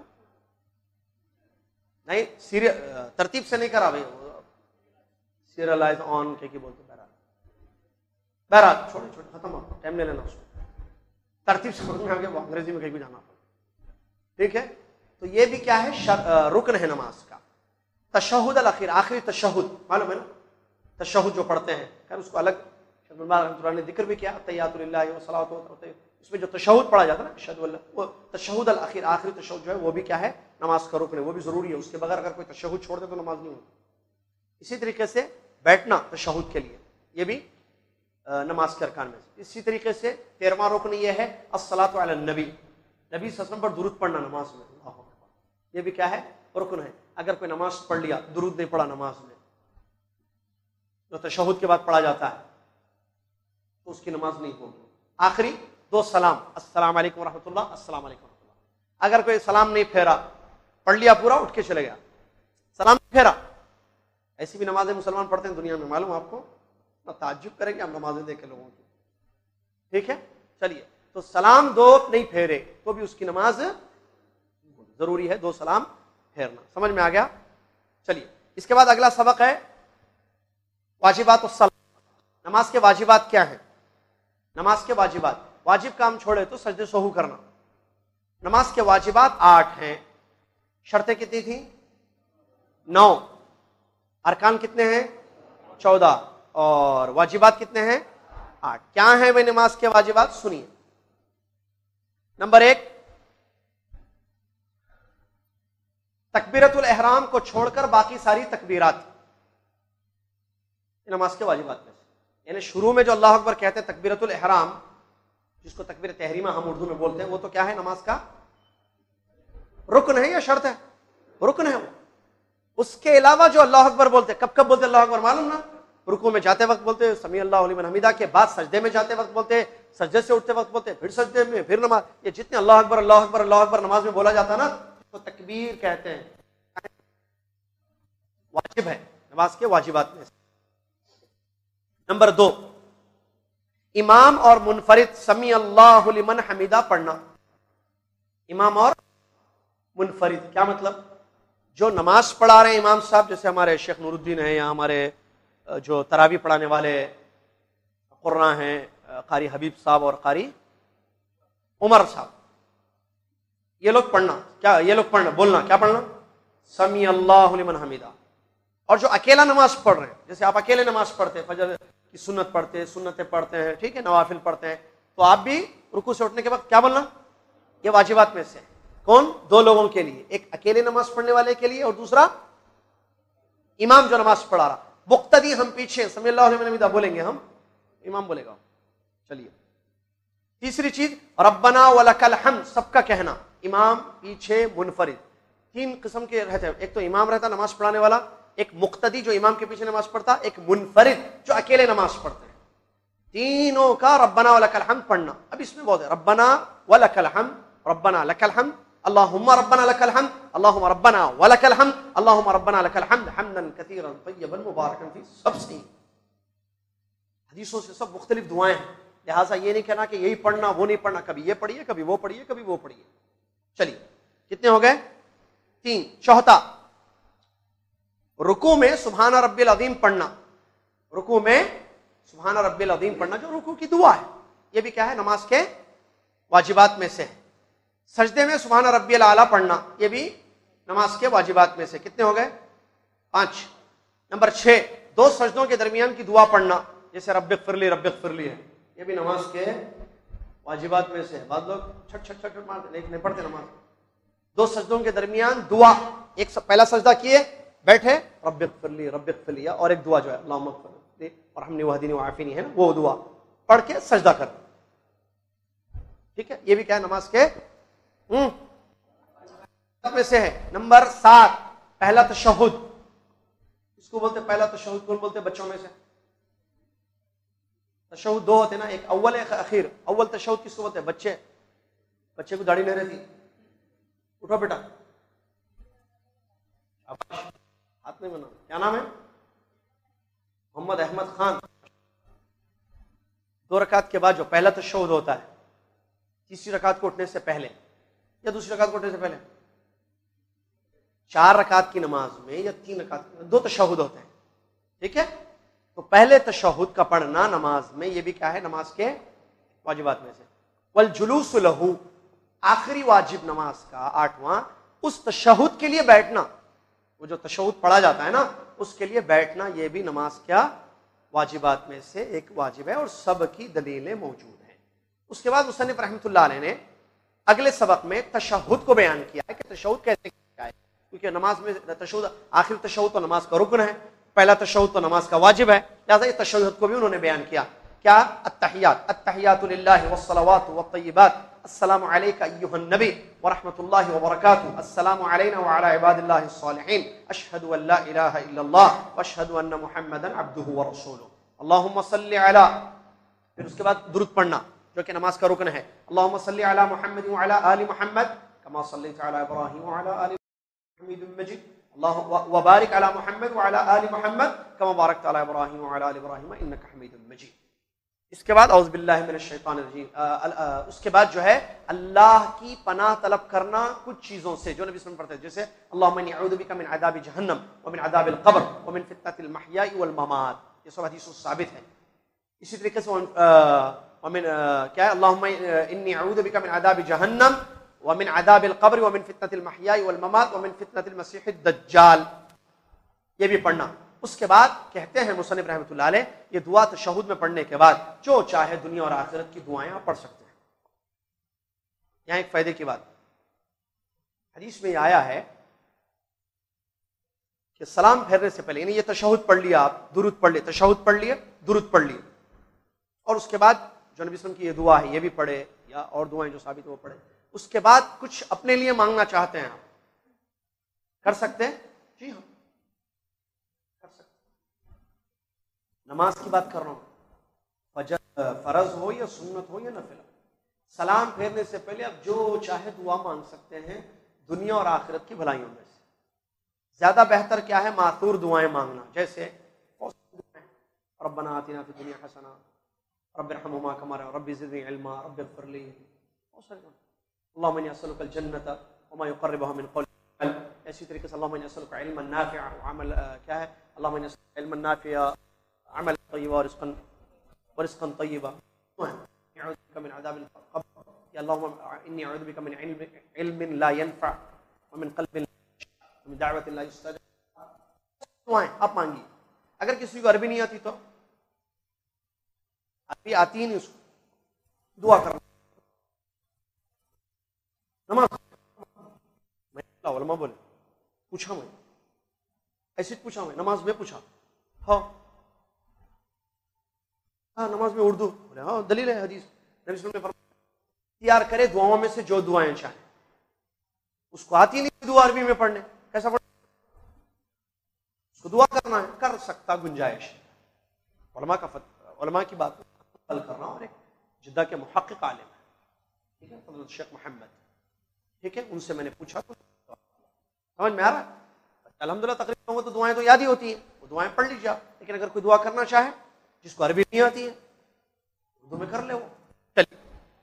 نہیں، ترتیب سے نہیں کرا بھائی، سیریلائز آن کے بولتے. بہرحال چھوڑے ختم ہو، ٹائم نہیں لینا اس کو. ترتیب سے میں آگے انگریزی میں کہیں بھی جانا پڑا. ٹھیک ہے، تو یہ بھی کیا ہے، رکن ہے نماز کا. تشہد الاخیر، آخری تشہد معلوم ہے نا، تشہد جو پڑھتے ہیں، خیر اس کو الگ شیخ بن باز رحمۃ اللہ نے ذکر بھی کیا، تحیات للہ والصلاۃ والسلام، اس میں جو تشہد پڑھا جاتا ہے نا، اشہد اللہ، وہ تشہد الاخیر، آخری تشہد جو ہے وہ بھی کیا ہے، نماز کا رکن ہے، وہ بھی ضروری ہے. اس کے بغیر اگر کوئی تشہد چھوڑ دے تو نماز نہیں ہوتی. اسی طریقے سے بیٹھنا تشہد کے لیے، یہ بھی نماز کے ارکان میں سے. اسی طریقے سے 13واں رکن یہ ہے الصلاۃ علی النبی، نبی صلی اللہ علیہ وسلم پر درود پڑھنا نماز میں. اللہ اکبر، یہ بھی کیا ہے، رکن ہے. اگر کوئی نماز پڑھ لیا، درود نہیں پڑھا نماز میں، جو تشہد کے بعد پڑھا جاتا ہے، تو اس کی نماز نہیں ہوگی. آخری دو سلام، السلام علیکم ورحمۃ اللہ، السلام علیکم ورحمۃ اللہ. اگر کوئی سلام نہیں پھیرا، پڑھ لیا پورا، اٹھ کے چلے گیا، سلام نہیں پھیرا. ایسی بھی نمازیں مسلمان پڑھتے ہیں دنیا میں، معلوم آپ کو، تعجب کریں گے ہم نمازیں دیکھے لوگوں کی. ٹھیک ہے، چلیے. تو سلام دو نہیں پھیرے تو بھی اس کی نماز ضروری ہے، دو سلام پھیرنا. سمجھ میں آ گیا؟ چلیے. اس کے بعد اگلا سبق ہے واجبات الصلاۃ. نماز کے واجبات کیا ہیں؟ نماز کے واجبات، واجب کام چھوڑے تو سجدے سہو کرنا. نماز کے واجبات 8 ہیں. شرطیں کتنی تھیں؟ 9. ارکان کتنے ہیں؟ 14. اور واجبات کتنے ہیں؟ 8. کیا ہیں وہ نماز کے واجبات؟ سنیے. نمبر 1، تکبیرۃ الاحرام کو چھوڑ کر باقی ساری تکبیرات نماز کے واجبات میں سے. یعنی شروع میں جو اللہ اکبر کہتے ہیں تکبیرۃ الاحرام، جس کو تکبیر تحریمہ ہم اردو میں بولتے ہیں، وہ تو کیا ہے، نماز کا رکن ہے یا شرط ہے؟ رکن ہے وہ. اس کے علاوہ جو اللہ اکبر بولتے، کب کب بولتے اللہ اکبر معلوم نا؟ رکوع میں جاتے وقت بولتے، سمیع اللہ لمن حمیدہ کے بعد سجدے میں جاتے وقت بولتے، سجدے سے اٹھتے وقت بولتے، پھر سجدے میں، پھر نماز. یہ جتنے اللہ اکبر اللہ اکبر اللہ اکبر نماز میں بولا جاتا نا، تو تکبیر کہتے ہیں. واجب ہے، نماز کے واجبات میں. نمبر 2، امام اور منفرد سمیع اللہ لمن حمیدہ پڑھنا. امام اور منفرد کیا مطلب؟ جو نماز پڑھا رہے ہیں امام صاحب، جیسے ہمارے شیخ نور الدین ہیں، یا ہمارے جو تراویح پڑھانے والے قراء ہیں، قاری حبیب صاحب اور قاری عمر صاحب، یہ لوگ پڑھنا کیا، یہ لوگ پڑھنا بولنا کیا پڑھنا، سمیع اللہ لمن حمیدہ. اور جو اکیلا نماز پڑھ رہے ہیں، جیسے آپ اکیلے نماز پڑھتے ہیں، فجر کی سنت پڑھتے ہیں، سنتیں پڑھتے ہیں، ٹھیک ہے، نوافل پڑھتے ہیں، تو آپ بھی رکوع سے اٹھنے کے بعد کیا بولنا؟ یہ واجبات میں سے. کون؟ 2 لوگوں کے لیے، ایک اکیلے نماز پڑھنے والے کے لیے اور دوسرا امام جو نماز پڑھا رہا، مقتدی ہم پیچھے سمی اللہ علیہ وسلم بولیں گے، ہم امام بولے گا. چلیے تیسری چیز ربنا ولک الحمد، سب کا کہنا، امام پیچھے منفرد. تین قسم کے رہتے ہیں، ایک تو امام رہتا نماز پڑھانے والا، ایک مقتدی جو امام کے پیچھے نماز پڑھتا، ایک منفرد جو اکیلے نماز پڑھتے ہیں. تینوں کا ربنا ولک الحمد پڑھنا. اب اس میں بہت ہے، ربنا ولک الحمد، ربنا لک الحمد، اللہم ربنا لک الحمد، اللہم ربنا ولک الحمد، اللہم ربنا لک الحمد حمدا کثیرا طیبا مبارکا فیہ. سب صحیح، حدیثوں سے سب مختلف دعائیں ہیں، لہٰذا یہ نہیں کہنا کہ یہی پڑھنا وہ نہیں پڑھنا، کبھی یہ پڑھیے کبھی وہ پڑھیے کبھی وہ پڑھیے. چلیے کتنے ہو گئے؟ 3. چوتھا، رکوع میں سبحان ربی العظیم پڑھنا. رکوع میں سبحان ربی العظیم پڑھنا جو رکوع کی دعا ہے، یہ بھی کیا ہے؟ نماز کے واجبات میں سے ہے. سجدے میں سبحان ربی الاعلیٰ پڑھنا، یہ بھی نماز کے واجبات میں سے. کتنے ہو گئے؟ 5. نمبر 6، 2 سجدوں کے درمیان کی دعا پڑھنا، جیسے رب اغفر لی رب اغفر لی ہے، یہ بھی نماز کے واجبات میں سے ہے. بعض لوگ چھٹ چھٹ چھٹ مارتے لیکن نہیں پڑھتے نماز. 2 سجدوں کے درمیان دعا، ایک پہلا سجدہ کیے بیٹھے رب اغفر لی رب اغفر لی، اور ایک دعا جو ہے اللہم اغفر لی وارحمنی واہدنی وعافنی ہے نا، وہ دعا پڑھ کے سجدہ کر. ٹھیک ہے، یہ بھی کیا ہے؟ نماز کے میں سے ہے. نمبر 7، پہلا تشہد. اس کو بولتے پہلا تشہد، کون بولتے بچوں میں سے؟ تشہد 2 ہوتے نا، ایک اول ایک اخیر. اول تشہد کس کو بولتے ہیں؟ بچے کو داڑھی نہیں رہتی. اٹھو بیٹا، ہاتھ نہیں بنا. کیا نام ہے؟ محمد احمد خان. 2 رکعت کے بعد جو پہلا تشہد ہوتا ہے، تیسری رکعت کو اٹھنے سے پہلے یا دوسری رکعت کو اٹھنے سے پہلے، 4 رکعت کی نماز میں یا 3 رکعت میں 2 تشہد ہوتے ہیں. ٹھیک ہے، تو پہلے تشہد کا پڑھنا نماز میں، یہ بھی کیا ہے؟ نماز کے واجبات میں سے. والجلوس لہو، آخری واجب نماز کا 8واں، اس تشہد کے لیے بیٹھنا. وہ جو تشہد پڑھا جاتا ہے نا، اس کے لیے بیٹھنا، یہ بھی نماز کیا؟ واجبات میں سے ایک واجب ہے، اور سب کی دلیلیں موجود ہیں. اس کے بعد مصنف رحمۃ اللہ علیہ نے اگلے سبق میں تشہد کو بیان کیا ہے کہ تشہد کیسے کیا ہے، کیونکہ نماز میں تشہد، آخری تشہد تو نماز کا رکن ہے، پہلا تشہد تو نماز کا واجب ہے، لہٰذا یہ تشہد کو بھی انہوں نے بیان کیا. کیا؟ التحیات، التحیات للہ والصلوات والطیبات، السلام علیک ایھا النبی ورحمۃ اللہ وبرکاتہ، السلام علینا وعلی عباد اللہ الصالحین، اشہد ان لا الہ الا اللہ واشہد ان محمدا عبدہ ورسولہ، اللہم صلی علی. پھر اس کے بعد درود پڑھنا جو کہ نماز کا رکن ہے، اللہم صلی علی محمد وعلی آل محمد کما صلیت علی ابراہیم وعلی آل حمید مجید، اللہم وبارک علی محمد وعلی آل محمد کما بارکت علی ابراہیم وعلی آل ابراہیم انک حمید مجید. اس کے بعد اعوذ باللہ من الشیطان الرجیم، اس کے بعد جو ہے اللہ کی پناہ طلب کرنا کچھ چیزوں سے جو نبی صلی اللہ علیہ وسلم پڑھتے ہیں، جیسے اللہم انی اعوذ بک من عذاب جہنم ومن عذاب القبر ومن فتنۃ المحیاء والممات، یہ سب حدیثوں سے ثابت ہے. اسی طریقے سے ومن کیا ہے؟ اللہم انی اعوذ بک من عذاب جہنم ومن عذاب القبر ومن فتنۃ المحیاء والممات ومن فتنۃ المسیح الدجال، یہ بھی پڑھنا. اس کے بعد کہتے ہیں مصنف رحمۃ اللہ علیہ، یہ دعا تشہد میں پڑھنے کے بعد جو چاہے دنیا اور آخرت کی دعائیں آپ پڑھ سکتے ہیں. یہاں ایک فائدے کی بات، حدیث میں یہ آیا ہے کہ سلام پھیرنے سے پہلے، یعنی یہ تشہد پڑھ لیا آپ، درود پڑھ لیے، تشہد پڑھ لیے، درود پڑھ لیے، اور اس کے بعد جو نبی صلی اللہ علیہ وسلم کی یہ دعا ہے یہ بھی پڑھے، یا اور دعائیں جو ثابت وہ پڑھے. اس کے بعد کچھ اپنے لیے مانگنا چاہتے ہیں آپ، کر سکتے ہیں؟ جی ہاں کر سکتے. نماز کی بات کر رہا ہوں، فرض ہو یا سنت ہو یا نفل، سلام پھیرنے سے پہلے آپ جو چاہے دعا مانگ سکتے ہیں دنیا اور آخرت کی بھلائیوں میں سے. زیادہ بہتر کیا ہے؟ ماثور دعائیں مانگنا، جیسے ربنا آتنا فی الدنیا حسنہ، رب ارحمہما کما رب زدنی علما، رب اغفر لی، اللہم انی اسألک الجنۃ وما یقربها من قول. اسی طریقے سے اللہم انی اسألک علما نافعا وعمل کیا ہے؟ اللہم انی اسألک علما نافعا عمل طیبا ورزقا طیبا. اعوذ بک من عذاب القبر، یا اللہم انی اعوذ بک من علم لا ينفع ومن قلب لا يخشع ومن دعوۃ لا يستجاب. دعائیں آپ مانگیے. اگر کسی کو عربی نہیں آتی تو عربی آتی ہی نہیں اس کو دعا کرنا. نماز علماء بولے، پوچھا میں ایسے پوچھا میں نماز میں پوچھا ہاں نماز میں اردو بولے ہاں دلیل ہے حدیث نبی صلی اللہ علیہ وسلم نے تیار کرے دعاؤں میں سے جو دعائیں چاہیں. اس کو آتی نہیں دعا عربی میں پڑھنے, کیسا پڑھ, اس کو دعا کرنا ہے, کر سکتا, گنجائش. علماء کی بات کر رہا ہوں, اور ایک جدہ کے محقق عالم ہے, ٹھیک ہے, فضل شیخ محمد, ٹھیک ہے, ان سے میں نے پوچھا تو سمجھ میں آ رہا ہے. الحمدللہ تقریباً تو دعائیں تو یاد ہی ہوتی ہیں, وہ دعائیں پڑھ لیجیے آپ, لیکن اگر کوئی دعا کرنا چاہے جس کو عربی نہیں آتی ہے اردو میں کر لے وہ. چلیے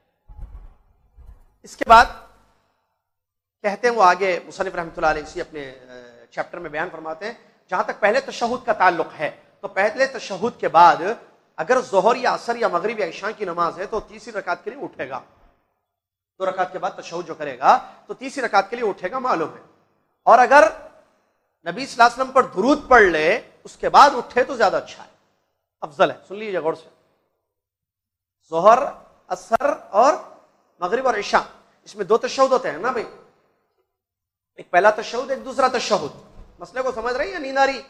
اس کے بعد کہتے ہیں وہ آگے مصنف رحمۃ اللہ علیہ اسی اپنے چیپٹر میں بیان فرماتے ہیں, جہاں تک پہلے تشہد کا تعلق ہے تو پہلے تشہد کے بعد اگر ظہر یا عصر یا مغرب یا عشاء کی نماز ہے تو تیسری رکعت کے لیے اٹھے گا. 2 رکعت کے بعد تشہد جو کرے گا تو تیسری رکعت کے لیے اٹھے گا, معلوم ہے. اور اگر نبی صلی اللہ علیہ وسلم پر درود پڑھ لے اس کے بعد اٹھے تو زیادہ اچھا ہے, افضل ہے. سن لیجیے غور سے, ظہر, عصر اور مغرب اور عشاء, اس میں 2 تشہد ہوتے ہیں نا بھائی, ایک پہلا تشہد ایک دوسرا تشہد. مسئلے کو سمجھ رہے ہیں یا نیند آ رہی؟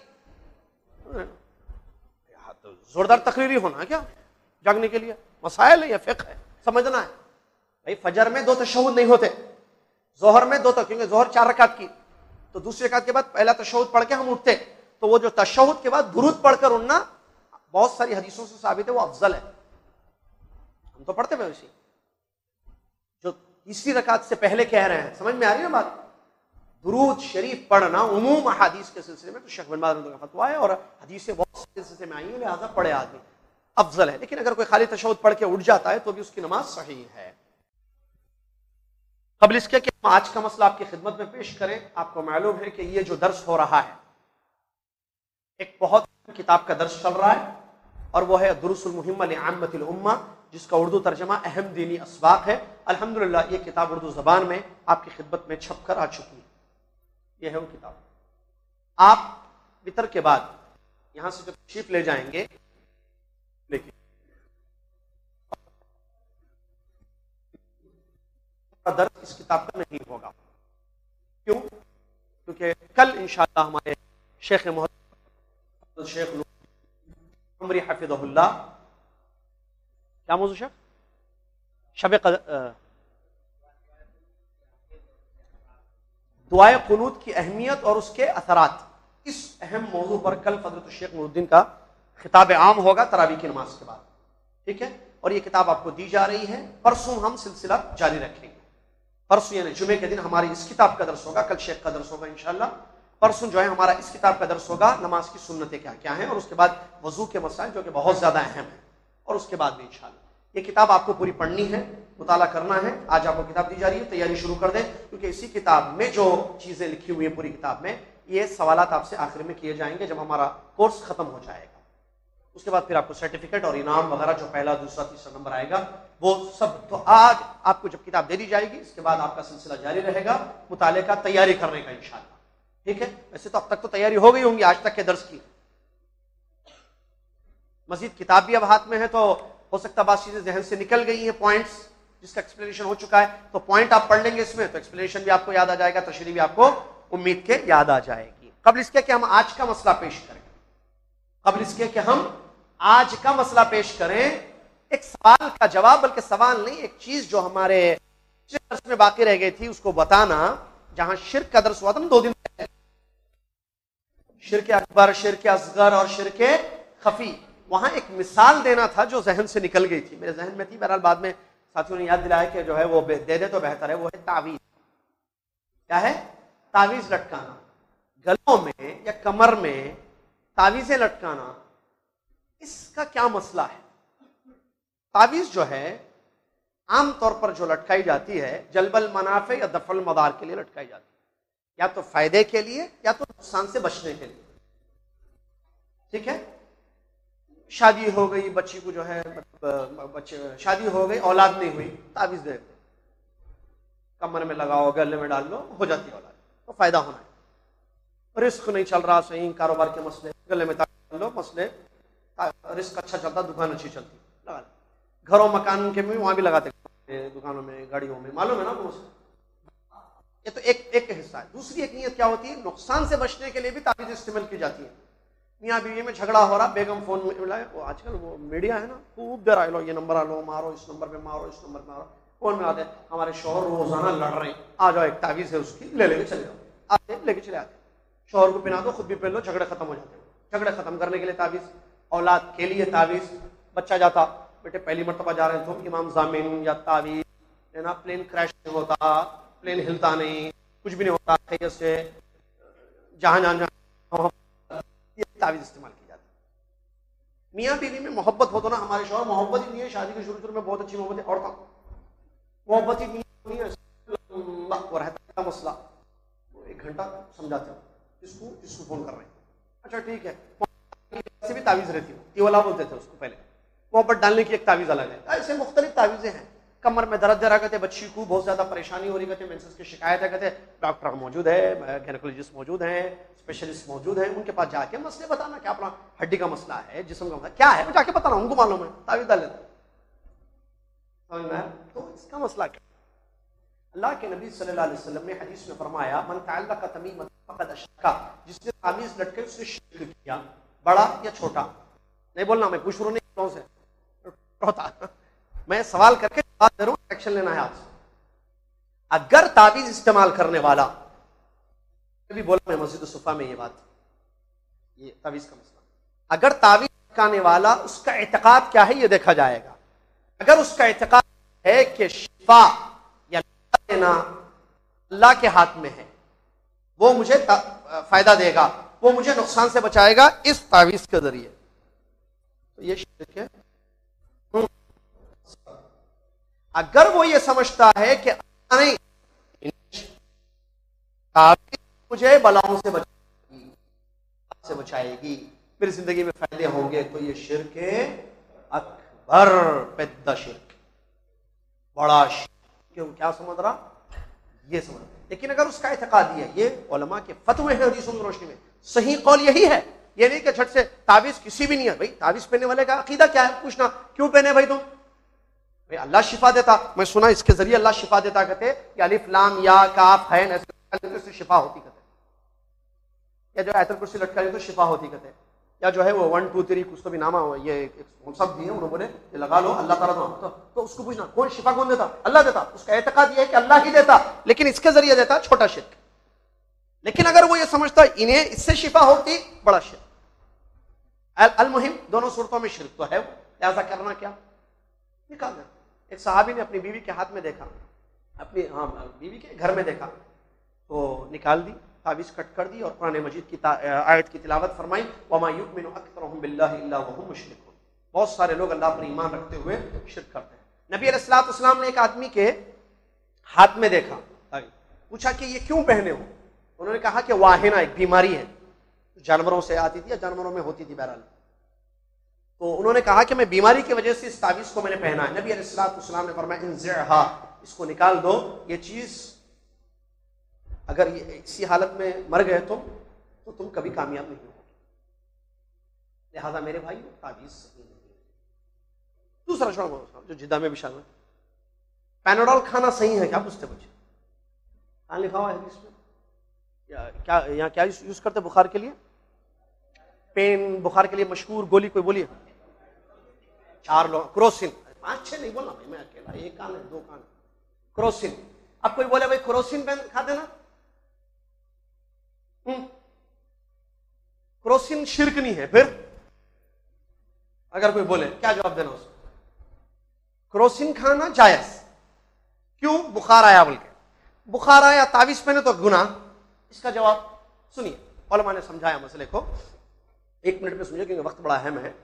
زوردار تقریری ہونا کیا جاگنے کے لیے, مسائل ہے یا فقہ ہے, سمجھنا ہے بھائی. فجر میں 2 تشہد نہیں ہوتے, ظہر میں 2 کیونکہ ظہر 4 رکعت کی, تو دوسری رکعت کے بعد پہلا تشہد پڑھ کے ہم اٹھتے, تو وہ جو تشہد کے بعد درود پڑھ کر اٹھنا بہت ساری حدیثوں سے ثابت ہے وہ افضل ہے. ہم تو پڑھتے ہیں اسی جو تیسری رکعت سے پہلے کہہ رہے ہیں, سمجھ میں آ رہی ہے نا بات. درود شریف پڑھنا عموم احادیث کے سلسلے میں تو شیخ بن باز کا فتویٰ ہے, اور حدیثیں بہت سے سلسلے میں آئی ہیں, لہٰذا پڑھے آدمی افضل ہے. لیکن اگر کوئی خالی تشہد پڑھ کے اٹھ جاتا ہے تو بھی اس کی نماز صحیح ہے. قبل اس کے کہ ہم آج کا مسئلہ آپ کی خدمت میں پیش کریں, آپ کو معلوم ہے کہ یہ جو درس ہو رہا ہے ایک بہت کتاب کا درس چل رہا ہے, اور وہ ہے دروس المہمہ لعامۃ الامہ, جس کا اردو ترجمہ اہم دینی اسباق ہے. الحمدللہ یہ کتاب اردو زبان میں آپ کی خدمت میں چھپ کر آ چکی ہے. یہ ہے وہ کتاب. آپ وطر کے بعد یہاں سے جب تشریف لے جائیں گے, لیکن درس اس کتاب کا نہیں ہوگا. کیوں؟ کیونکہ کل انشاءاللہ ہمارے شیخ محمد شیخ عمری حفظہ اللہ, کیا موضوع شیخ؟ شب دعائے قنوت کی اہمیت اور اس کے اثرات, اس اہم موضوع پر کل فضیلت الشیخ نور الدین کا خطاب عام ہوگا تراویح کی نماز کے بعد, ٹھیک ہے. اور یہ کتاب آپ کو دی جا رہی ہے. پرسوں ہم سلسلہ جاری رکھیں گے, پرسوں یعنی جمعے کے دن ہماری اس کتاب کا درس ہوگا, کل شیخ کا درس ہوگا انشاءاللہ. پرسوں جو ہے ہمارا اس کتاب کا درس ہوگا, نماز کی سنتیں کیا کیا ہیں, اور اس کے بعد وضو کے مسائل جو کہ بہت زیادہ اہم ہیں, اور اس کے بعد بھی انشاءاللہ یہ کتاب آپ کو پوری پڑھنی ہے, مطالعہ کرنا ہے. آج آپ کو کتاب دی جا رہی ہے, تیاری شروع کر دیں, کیونکہ اسی کتاب میں جو چیزیں لکھی ہوئی ہیں پوری کتاب میں, یہ سوالات آپ سے آخر میں کیے جائیں گے جب ہمارا کورس ختم ہو جائے گا. اس کے بعد پھر آپ کو سرٹیفکیٹ اور انعام وغیرہ جو پہلا دوسرا تیسرا نمبر آئے گا وہ سب. تو آج آپ کو جب کتاب دے دی جائے گی, اس کے بعد آپ کا سلسلہ جاری رہے گا مطالعے کا, تیاری کرنے کا انشاءاللہ, ٹھیک ہے. ویسے تو اب تک تو تیاری ہو گئی ہوں گی آج تک کے درس کی, مزید کتاب بھی اب ہاتھ میں ہے تو ہو سکتا ہے بعض چیزیں ذہن سے نکل گئی ہیں, پوائنٹس جس کا ایکسپلینیشن ہو چکا ہے, تو پوائنٹ آپ پڑھ لیں گے اس میں تو ایکسپلینیشن بھی آپ کو یاد آ جائے گا, تشریح بھی آپ کو امید کے یاد آ جائے گی. قبل اس کے کہ ہم آج کا مسئلہ پیش کریں, قبل اس کے کہ ہم آج کا مسئلہ پیش کریں, ایک سوال کا جواب, بلکہ سوال نہیں, ایک چیز جو ہمارے درس میں باقی رہ گئی تھی اس کو بتانا. جہاں شرک کا درس ہوا تھا نا 2 دن پہلے, شرک اکبر, شرک اصغر اور شرک خفی, وہاں ایک مثال دینا تھا جو ذہن سے نکل گئی تھی, میرے ذہن میں تھی, بہرحال بعد میں ساتھیوں نے یاد دلایا کہ جو ہے وہ دے دے تو بہتر ہے. وہ ہے تعویذ. کیا ہے؟ تعویذ لٹکانا, گلوں میں یا کمر میں تعویذیں لٹکانا. اس کا کیا مسئلہ ہے؟ تعویذ جو ہے عام طور پر جو لٹکائی جاتی ہے جلب المنافع یا دفع المضار کے لیے لٹکائی جاتی ہے, یا تو فائدے کے لیے یا تو نقصان سے بچنے کے لیے, ٹھیک ہے. شادی ہو گئی, بچی کو جو ہے شادی ہو گئی, اولاد نہیں ہوئی, تعویذ دے دو, کمر میں لگاؤ, گلے میں ڈال لو, ہو جاتی اولاد, تو فائدہ ہونا ہے. رزق نہیں چل رہا صحیح, کاروبار کے مسئلے, گلے میں ڈال لو, مسئلے رزق اچھا چلتا, دکان اچھی چلتی, لگا لو. گھروں مکان کے بھی وہاں بھی لگاتے, دکانوں میں, گاڑیوں میں, معلوم ہے نا. یہ تو ایک حصہ ہے. دوسری ایک نیت کیا ہوتی ہے؟ نقصان سے بچنے کے لیے بھی تعویذ استعمال کی جاتی ہے. میاں بیوی میں جھگڑا ہو رہا، بیگم فون میں ملائے، وہ آج کل وہ میڈیا ہے نا، خوب دیر آئے لو، یہ نمبر آ لو، مارو اس نمبر پہ، مارو اس نمبر پہ، مارو. فون میں آتے ہمارے شوہر روزانہ لڑ رہے ہیں، آ جاؤ ایک تعویذ ہے اس کی، لے کے چلے جاؤ. آتے لے کے چلے آتے، شوہر کو پہنا دو، خود بھی پہن لو، جھگڑے ختم ہو جاتے ہیں. جھگڑے ختم کرنے کے لیے تعویذ، اولاد کے لیے تعویذ. بچہ جاتا، بیٹے پہلی مرتبہ جا رہے ہیں تو امام ضامن یا تعویذ ہے نا، پلین کریش نہیں ہوتا، پلین ہلتا نہیں، کچھ بھی نہیں ہوتا، خیریت سے جہاں یہ تعویذ استعمال کی جاتی ہے. میاں بیوی میں محبت ہو تو نا، ہمارے شوہر محبت ہی نہیں ہے، شادی کے شروع میں بہت اچھی محبت ہے، اور تھا محبت ہی نہیں ہے، وہ رہتا ہے مسئلہ. وہ 1 گھنٹہ سمجھاتے ہیں اس کو فون کر رہے ہیں، اچھا ٹھیک ہے، سے بھی تعویذ رہتی ہے، تیولا بولتے تھے اس کو پہلے، محبت ڈالنے کی ایک تعویذ الگ ہے. ایسے مختلف تعویذیں ہیں. کمر میں درد دے رہا، کہتے بچی کو بہت زیادہ پریشانی ہو رہی، کہتے مینسس کی شکایت ہے، کہتے ڈاکٹر موجود ہے، گائنیکولوجسٹ موجود ہیں، اسپیشلسٹ موجود ہیں، ان کے پاس جا کے مسئلے بتانا، کیا اپنا ہڈی کا مسئلہ ہے، جسم کا مسئلہ کیا ہے، وہ جا کے بتانا، ان کو معلوم ہے، تعویذ ڈال لیتے. سمجھ میں؟ تو اس کا مسئلہ کیا؟ اللہ کے نبی صلی اللہ علیہ وسلم نے حدیث میں فرمایا، من تعلق تمیمۃ فقد اشرک، جس نے تعویذ لٹکے اس نے شرک کیا، بڑا یا چھوٹا. نہیں بولنا، میں پوچھ رہا نہیں سے ہوتا، میں سوال کر کے بات کروں، ایکشن لینا ہے آپ سے. اگر تعویذ استعمال کرنے والا، ابھی بولا میں مسجد الصفا میں یہ بات، یہ تعویذ کا مسئلہ، اگر تعویذ لٹکانے والا اس کا اعتقاد کیا ہے یہ دیکھا جائے گا. اگر اس کا اعتقاد ہے کہ شفا یا دینا اللہ کے ہاتھ میں ہے، وہ مجھے فائدہ دے گا، وہ مجھے نقصان سے بچائے گا اس تعویذ کے ذریعے، تو یہ شرک ہے. اگر وہ یہ سمجھتا ہے کہ نہیں تعویذ مجھے بلاؤں سے بچائے گی، میری زندگی میں فائدے ہوں گے، تو یہ شرک اکبر، پیدا شرک، بڑا شرک. کیوں؟ کیا سمجھ رہا؟ یہ سمجھ. لیکن اگر اس کا اعتقاد یہ ہے، یہ علماء کے فتوے ہیں حدیثوں کی روشنی میں، صحیح قول یہی ہے. یہ نہیں کہ جھٹ سے تعویذ کسی بھی نہیں ہے. بھائی تعویذ پہننے والے کا عقیدہ کیا ہے پوچھنا، کیوں پہنے بھائی تم؟ بھائی اللہ شفا دیتا، میں سنا اس کے ذریعے اللہ شفا دیتا، کہتے کہ الف لام یا کاف ہے سے شفا ہوتی، کہتے یا جو آیت الکرسی لٹکا تو شفا ہوتی، کہتے یا جو ہے وہ 1 2 3 کچھ تو بھی نامہ ہو، یہ سب دیے انہوں نے، یہ لگا لو اللہ تعالیٰ تو اس کو پوچھنا کون شفا کون دیتا؟ اللہ دیتا. اس کا اعتقاد یہ ہے کہ اللہ ہی دیتا، لیکن اس کے ذریعے دیتا، چھوٹا شرک. لیکن اگر وہ یہ سمجھتا انہیں اس سے شفا ہوتی، بڑا شرک. المہم دونوں صورتوں میں شرک تو ہے، لہذا کرنا کیا؟ نکال دیں. ایک صحابی نے اپنی بیوی کے ہاتھ میں دیکھا، اپنی بیوی کے گھر میں دیکھا، تو نکال دی، تعویذ کٹ کر دی اور قرآن مجید کی آیت کی تلاوت فرمائی، وما یؤمن اکثرهم باللہ الا وهم مشرکون. بہت سارے لوگ اللہ پر ایمان رکھتے ہوئے شرک کرتے ہیں. نبی علیہ الصلوۃ والسلام نے ایک آدمی کے ہاتھ میں دیکھا، پوچھا کہ یہ کیوں پہنے ہو؟ انہوں نے کہا کہ واہنہ، ایک بیماری ہے، جانوروں سے آتی تھی یا جانوروں میں ہوتی تھی بہرحال. تو انہوں نے کہا کہ میں بیماری کی وجہ سے اس تعویذ کو میں نے پہنا ہے. نبی علیہ الصلوۃ والسلام نے فرمایا انزعھا، اس کو نکال دو، یہ چیز اگر یہ اسی حالت میں مر گئے تو تم کبھی کامیاب نہیں ہوگے. لہذا میرے بھائی تعویذ صحیح نہیں ہے. دوسرا شعبہ جو جدہ میں بھی شامل، پیناڈول کھانا صحیح ہے کیا؟ پوچھتے بچے. کہاں لکھا ہوا ہے حدیث میں؟ کیا یہاں کیا یوز کرتے بخار کے لیے؟ پین بخار کے لیے مشہور گولی کوئی بولیے؟ 4 لوگ کروسن. 5 6 نہیں بولنا بھائی، میں اکیلا، 1 کان ہے 2 کان ہے. کروسن. اب کوئی بولے بھائی کروسن پین کھا دینا، کروسن شرک نہیں ہے، پھر اگر کوئی بولے کیا جواب دینا اس کو؟ کروسن کھانا جائز. کیوں؟ بخار آیا بول کے، بخار آیا تعویذ پہنے تو گناہ. اس کا جواب سنیے، علماء نے سمجھایا مسئلے کو، 1 منٹ میں سمجھے کیونکہ وقت بڑا اہم ہے.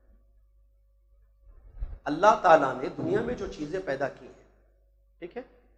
اللہ تعالیٰ نے دنیا میں جو چیزیں پیدا کی ہیں، ٹھیک ہے،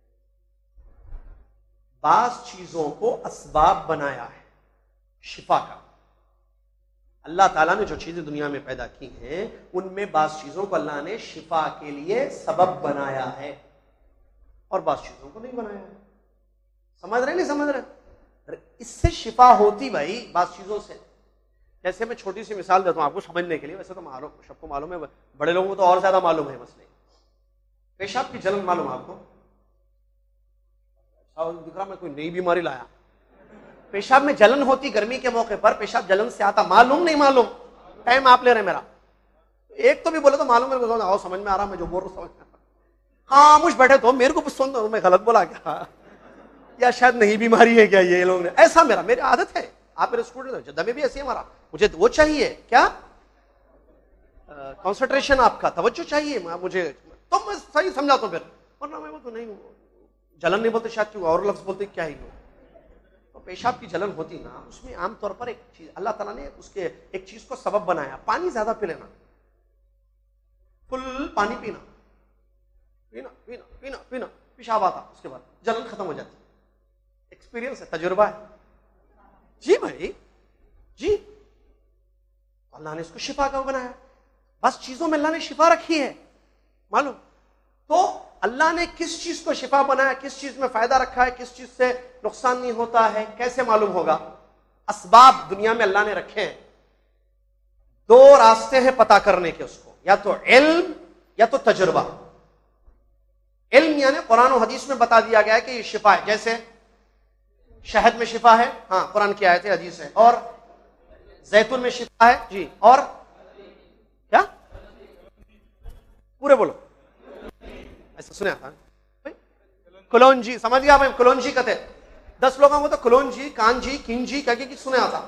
بعض چیزوں کو اسباب بنایا ہے شفا کا. اللہ تعالیٰ نے جو چیزیں دنیا میں پیدا کی ہیں ان میں بعض چیزوں کو اللہ نے شفا کے لیے سبب بنایا ہے اور بعض چیزوں کو نہیں بنایا ہے. سمجھ رہے نہیں سمجھ رہے؟ اس سے شفا ہوتی بھائی بعض چیزوں سے. جیسے میں چھوٹی سی مثال دیتا ہوں آپ کو سمجھنے کے لیے، ویسے تو معلوم، سب کو معلوم ہے، بڑے لوگوں کو تو اور زیادہ معلوم ہے. مسئلے پیشاب کی جلن معلوم آپ کو؟ دکھ رہا میں کوئی نئی بیماری لایا. پیشاب میں جلن ہوتی گرمی کے موقع پر, پیشاب جلن سے آتا, معلوم نہیں معلوم, ٹائم آپ لے رہے ہیں میرا. ایک تو بھی بولے تو معلوم ہے, سمجھ میں آ رہا, میں جو بول رہا ہوں سمجھ میں آ رہا. خاموش بیٹھے تو میرے کو سن دو, میں غلط بولا کیا, یا شاید نہیں بیماری ہے کیا یہ لوگ نے. ایسا میری عادت ہے, آپ میرے اسٹوڈنٹ ہیں, جدہ میں بھی ایسی ہے ہمارا. مجھے وہ چاہیے کیا, کنسنٹریشن, آپ کا توجہ چاہیے مجھے, تو میں صحیح سمجھاتا ہوں پھر. ورنہ میں تو نہیں, جلن نہیں بولتے شاید, کیوں اور لفظ بولتے کیا ہی لوگ. تو پیشاب کی جلن ہوتی نا, اس میں عام طور پر ایک چیز اللہ تعالیٰ نے اس کے ایک چیز کو سبب بنایا, پانی زیادہ پی لینا, فل پانی پینا, پینا پینا پینا پینا, پیشاب آتا, اس کے بعد جلن ختم ہو جاتی. ایکسپیرینس ہے, تجربہ ہے. جی بھائی جی, اللہ نے اس کو شفا کا بنایا. بس چیزوں میں اللہ نے شفا رکھی ہے معلوم. تو اللہ نے کس چیز کو شفا بنایا, کس چیز میں فائدہ رکھا ہے, کس چیز سے نقصان نہیں ہوتا ہے, کیسے معلوم ہوگا؟ اسباب دنیا میں اللہ نے رکھے ہیں. دو راستے ہیں پتا کرنے کے اس کو, یا تو علم یا تو تجربہ. علم یعنی قرآن و حدیث میں بتا دیا گیا ہے کہ یہ شفا ہے, جیسے شہد میں شفا ہے, ہاں قرآن کی آیت ہے, حدیث ہے. اور زیتون میں شفا ہے جی, اور کیا پورے بولو, ایسا سنے آتا کلونجی, سمجھ گیا بھائی, کلونجی کہتے 10 لوگوں کو تو کلونجی, کانجی, کنجی کہہ کے سنے آتا.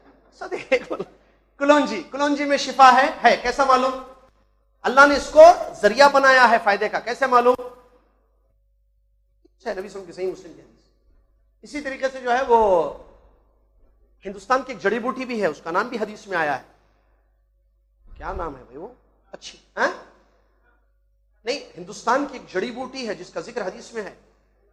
کلونجی, کلونجی میں شفا ہے کیسا معلوم؟ اللہ نے اس کو ذریعہ بنایا ہے فائدے کا, کیسے معلوم؟ نبی صلی اللہ علیہ وسلم کی صحیح مسلم کی حدیث. اسی طریقے سے جو ہے وہ ہندوستان کی ایک جڑی بوٹی بھی ہے, اس کا نام بھی حدیث میں آیا ہے. کیا نام ہے بھائی وہ, اچھی نہیں, ہندوستان کی ایک جڑی بوٹی ہے جس کا ذکر حدیث میں ہے.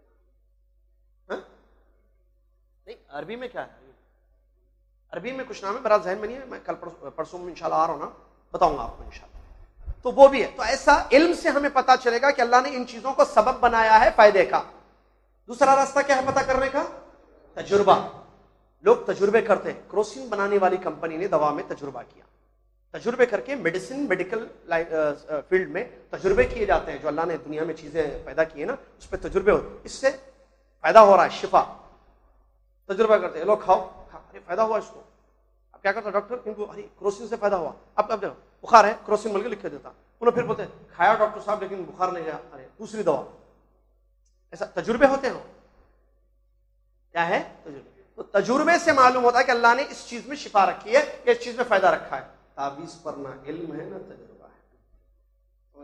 نہیں, عربی میں کیا ہے, عربی میں کچھ نام ہے, میرا ذہن میں نہیں ہے, میں کل پرسوں میں انشاءاللہ آ رہا ہوں نا, بتاؤں گا آپ کو انشاءاللہ. تو وہ بھی ہے. تو ایسا علم سے ہمیں پتا چلے گا کہ اللہ نے ان چیزوں کو سبب بنایا ہے فائدے کا. دوسرا راستہ کیا ہے پتا کرنے کا؟ تجربہ. لوگ تجربے کرتے ہیں. کروسین بنانے والی کمپنی نے دوا میں تجربہ کیا, تجربے کر کے میڈیسن, میڈیکل فیلڈ میں تجربے کیے جاتے ہیں. جو اللہ نے دنیا میں چیزیں پیدا کی ہیں نا, اس پہ تجربے ہوتے, اس سے فائدہ ہو رہا ہے, شفا. تجربہ کرتے ہیں لوگ, کھاؤ, ارے فائدہ ہوا اس کو. اب کیا کرتا ڈاکٹر, ان کو ارے کروسین سے فائدہ ہوا, اب بخار ہے, کروسین مل کے لکھ کے دیتا. انہوں پھر بولتے کھایا ڈاکٹر صاحب لیکن بخار نہیں گیا, ارے دوسری دوا. ایسا تجربے ہوتے ہیں. کیا ہے تجربے؟ تو تجربے سے معلوم ہوتا ہے کہ اللہ نے اس چیز میں شفا رکھی ہے, کہ اس چیز میں فائدہ رکھا ہے. تعویذ پر نہ علم ہے نہ تجربہ ہے.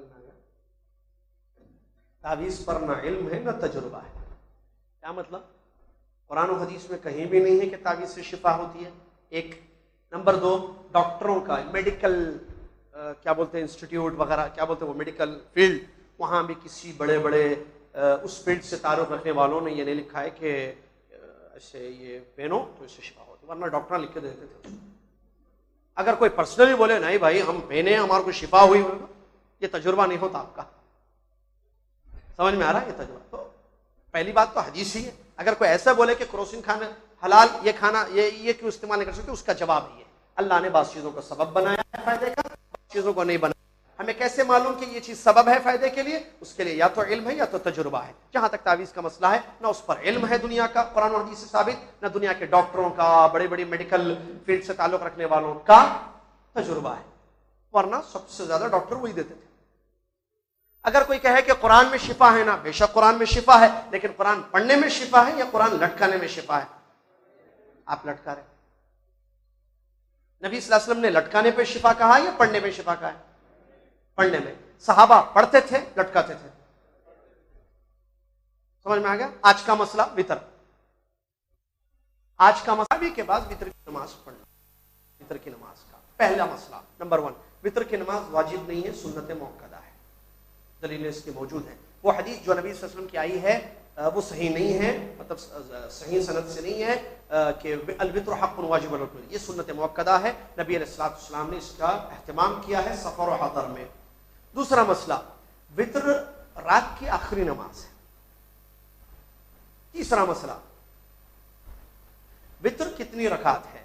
تعویذ پر نہ علم ہے نہ تجربہ ہے. کیا مطلب؟ قرآن و حدیث میں کہیں بھی نہیں ہے کہ تعویذ سے شفا ہوتی ہے. ایک نمبر 2, ڈاکٹروں کا میڈیکل کیا بولتے ہیں, انسٹیٹیوٹ وغیرہ, کیا بولتے ہیں وہ, میڈیکل فیلڈ, وہاں بھی کسی بڑے بڑے اس فیلڈ سے تعلق رکھنے والوں نے یہ نہیں لکھا ہے کہ ایسے یہ پہنو تو اس سے شفا ہوتی, ورنہ ڈاکٹر لکھ کے دیتے تھے. اگر کوئی پرسنلی بولے نہیں بھائی ہم پہنے ہمارے کو شفا ہوئی, یہ تجربہ نہیں ہوتا آپ کا. سمجھ میں آ رہا ہے یہ تجربہ؟ تو پہلی بات تو حدیث ہی ہے. اگر کوئی ایسا بولے کہ کروسین کھانا حلال, یہ کھانا یہ کیوں استعمال نہیں کر سکتے, اس کا جواب یہ ہے اللہ نے بعض چیزوں کو سبب بنایا ہے فائدے کا, بعض چیزوں کو نہیں بنایا. ہمیں کیسے معلوم کہ یہ چیز سبب ہے فائدے کے لیے؟ اس کے لیے یا تو علم ہے یا تو تجربہ ہے. جہاں تک تعویذ کا مسئلہ ہے, نہ اس پر علم ہے دنیا کا قرآن و حدیث سے ثابت, نہ دنیا کے ڈاکٹروں کا, بڑی بڑی میڈیکل فیلڈ سے تعلق رکھنے والوں کا تجربہ ہے. ورنہ سب سے زیادہ ڈاکٹر وہی دیتے تھے. اگر کوئی کہے کہ قرآن میں شفا ہے نا, بے شک قرآن میں شفا ہے, لیکن قرآن پڑھنے میں شفا ہے یا قرآن لٹکانے میں شفا ہے؟ آپ لٹکا رہے. نبی صلی اللہ علیہ وسلم نے لٹکانے پہ شفا کہا یا پڑھنے میں شفا کہا ہے؟ پڑھنے میں. صحابہ پڑھتے تھے, لٹکاتے تھے. سمجھ میں آ گیا؟ آج کا مسئلہ وتر. آج کا مسئلہ بھی کے بعد وتر کی نماز پڑھنا. وتر کی نماز کا پہلا مسئلہ نمبر 1, وتر کی نماز واجب نہیں ہے, سنت موقدہ ہے. دلیلیں اس کی موجود ہیں. وہ حدیث جو نبی صلی اللہ علیہ وسلم کی آئی ہے وہ صحیح نہیں ہے, مطلب صحیح سند سے نہیں ہے کہ الوتر حق واجب الکل, یہ سنت موقدہ ہے. نبی علیہ الصلوۃ والسلام نے اس کا اہتمام کیا ہے سفر و حضر میں. دوسرا مسئلہ, وتر رات کی آخری نماز ہے. تیسرا مسئلہ, وتر کتنی رکعت ہے؟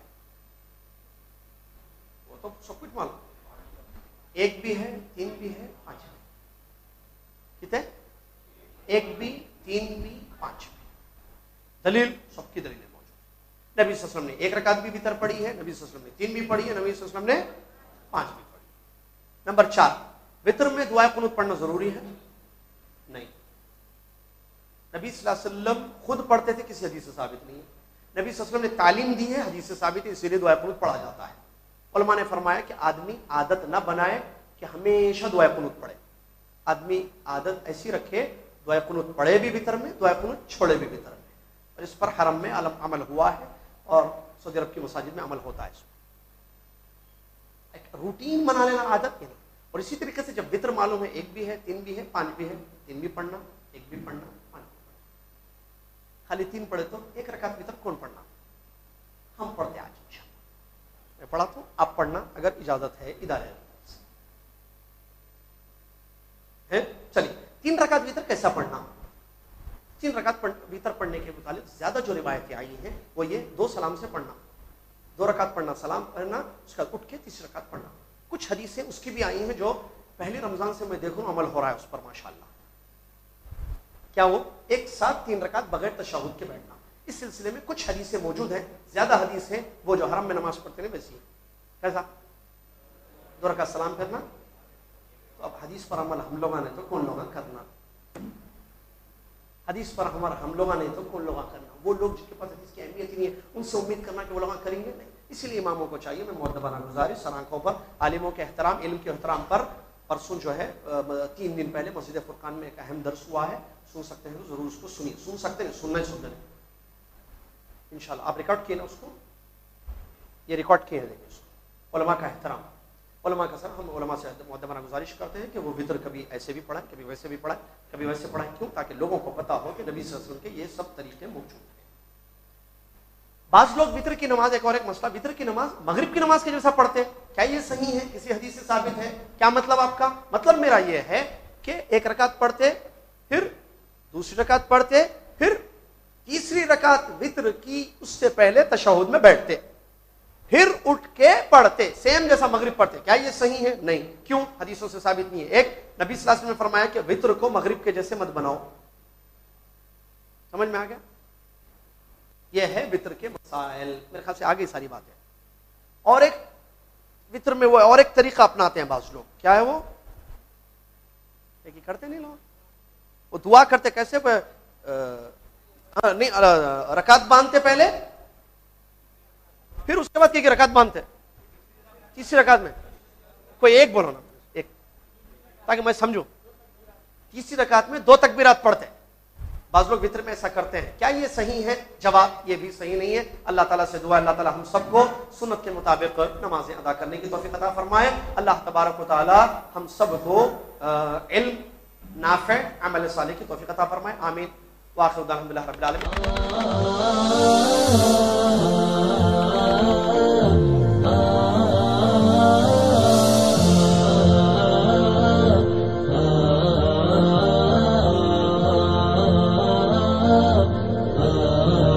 وہ تو سب کچھ معلوم, 1 بھی ہے, 3 بھی ہے, 5 بھی. کتنے؟ 1 بھی, 3 بھی, 5 بھی. دلیل سب کی دلیلیں موجود. نبی صلی اللہ علیہ وسلم نے 1 رکعت بھی وتر پڑھی ہے, نبی صلی اللہ علیہ وسلم نے 3 بھی پڑھی ہے, نبی صلی اللہ علیہ وسلم نے 5 بھی پڑھی. نمبر 4, وتر میں دعائے قنوت پڑھنا ضروری ہے؟ نہیں. نبی صلی اللہ علیہ وسلم خود پڑھتے تھے, کسی حدیث سے ثابت نہیں ہے. نبی صلی اللہ علیہ وسلم نے تعلیم دی ہے, حدیث سے ثابت ہے, اسی لیے دعائے قنوت پڑھا جاتا ہے. علماء نے فرمایا کہ آدمی عادت نہ بنائے کہ ہمیشہ دعائے قنوت پڑھے. آدمی عادت ایسی رکھے دعائے قنوت پڑھے بھی وتر میں, دعائے قنوت چھوڑے بھی وتر میں. اور اس پر حرم میں عمل ہوا ہے اور سعودی عرب کی مساجد میں عمل ہوتا ہے. اس میں ایک روٹین بنا لینا, عادت نہیں. اور اسی طریقے سے جب وتر معلوم ہے 1 بھی ہے, 3 بھی ہے, 5 بھی ہے, 3 بھی پڑھنا, 1 بھی پڑھنا, 5 بھی پڑھنا. خالی 3 پڑھے تو 1 رکعت وتر کون پڑھنا؟ ہم پڑھتے آج انشاءاللہ. میں پڑھا تو آپ پڑھنا اگر اجازت ہے ادارے ہے. چلیے 3 رکعت وتر کیسا پڑھنا؟ 3 رکعت وتر پڑھنے کے متعلق زیادہ جو روایتیں آئی ہیں وہ یہ 2 سلام سے پڑھنا, 2 رکعت پڑھنا, سلام پڑھنا, اس کا اٹھ کے 3 رکعت پڑھنا. کچھ حدیثیں اس کی بھی آئی ہیں جو پہلی رمضان سے میں دیکھوں عمل ہو رہا ہے اس پر ماشاءاللہ. کیا وہ ایک ساتھ 3 رکعت بغیر تشہد کے بیٹھنا. اس سلسلے میں کچھ حدیثیں موجود ہیں, زیادہ حدیث ہیں وہ جو حرم میں نماز پڑھتے ہیں ویسی. کیسا 2 رکعت سلام پھرنا. تو اب حدیث پر عمل ہم لوگوں نے تو کون لوگاں کرنا, حدیث پر ہم لوگوں نے تو کون لوگاں کرنا. وہ لوگ جن کے پاس حدیث کی اہمیت ہی نہیں ہے ان سے امید کرنا کہ وہ لوگاں کریں گے, نہیں. اسی لیے اماموں کو چاہیے, میں مؤدبانہ گزارش سر آنکھوں پر عالموں کے احترام, علم کے احترام پر, پرسوں جو ہے 3 دن پہلے مسجد فرقان میں ایک اہم درس ہوا ہے, سن سکتے ہیں تو ضرور اس کو سنیے. سن سکتے ہیں, سننا ہی سننا ہے انشاءاللہ. آپ ریکارڈ کیے نا اس کو, یہ ریکارڈ کیے ہیں, دیکھیں اس کو. علماء کا احترام, علماء کا سر, ہم علماء سے مؤدبانہ گزارش کرتے ہیں کہ وہ وتر کبھی ایسے بھی پڑھائیں, کبھی ویسے بھی پڑھائیں, کبھی ویسے پڑھائیں. کیوں؟ تاکہ لوگوں کو پتا ہو کہ نبی صلی اللہ علیہ وسلم کے یہ سب طریقے موجود ہیں. بعض لوگ وتر کی نماز, ایک اور ایک مسئلہ, وتر کی نماز مغرب کی نماز کے جیسا پڑھتے. کیا یہ صحیح ہے؟ کسی حدیث سے ثابت ہے؟ کیا مطلب آپ کا؟ مطلب میرا یہ ہے کہ 1 رکعت پڑھتے, پھر دوسری رکعت پڑھتے, پھر تیسری رکعت وتر کی اس سے پہلے تشہد میں بیٹھتے, پھر اٹھ کے پڑھتے, سیم جیسا مغرب پڑھتے. کیا یہ صحیح ہے؟ نہیں. کیوں؟ حدیثوں سے ثابت نہیں ہے. ایک, نبی صلی اللہ علیہ وسلم نے فرمایا کہ وتر کو مغرب کے جیسے مت بناؤ. سمجھ میں آ گیا؟ یہ ہے وتر کے مسائل. میرے خیال سے آگے ساری بات ہے. اور ایک وتر میں وہ اور ایک طریقہ اپناتے ہیں بعض لوگ. کیا ہے وہ؟ ایک کرتے نہیں لوگ, وہ دعا کرتے کیسے, نہیں, رکعت باندھتے پہلے, پھر اس کے بعد کی رکعت باندھتے تیسری رکعت میں. کوئی ایک بولو نا, ایک, تاکہ میں سمجھوں. تیسری رکعت میں 2 تکبیرات پڑھتے. بعض لوگ وتر میں ایسا کرتے ہیں. کیا یہ صحیح ہے؟ جواب, یہ بھی صحیح نہیں ہے. اللہ تعالیٰ سے دعا, اللہ تعالیٰ ہم سب کو سنت کے مطابق نمازیں ادا کرنے کی توفیق عطا فرمائے. اللہ تبارک و تعالیٰ ہم سب کو علم نافع, عمل صالح کی توفیق عطا فرمائے. آمین. وآخر دعوانا الحمدللہ رب العالمین.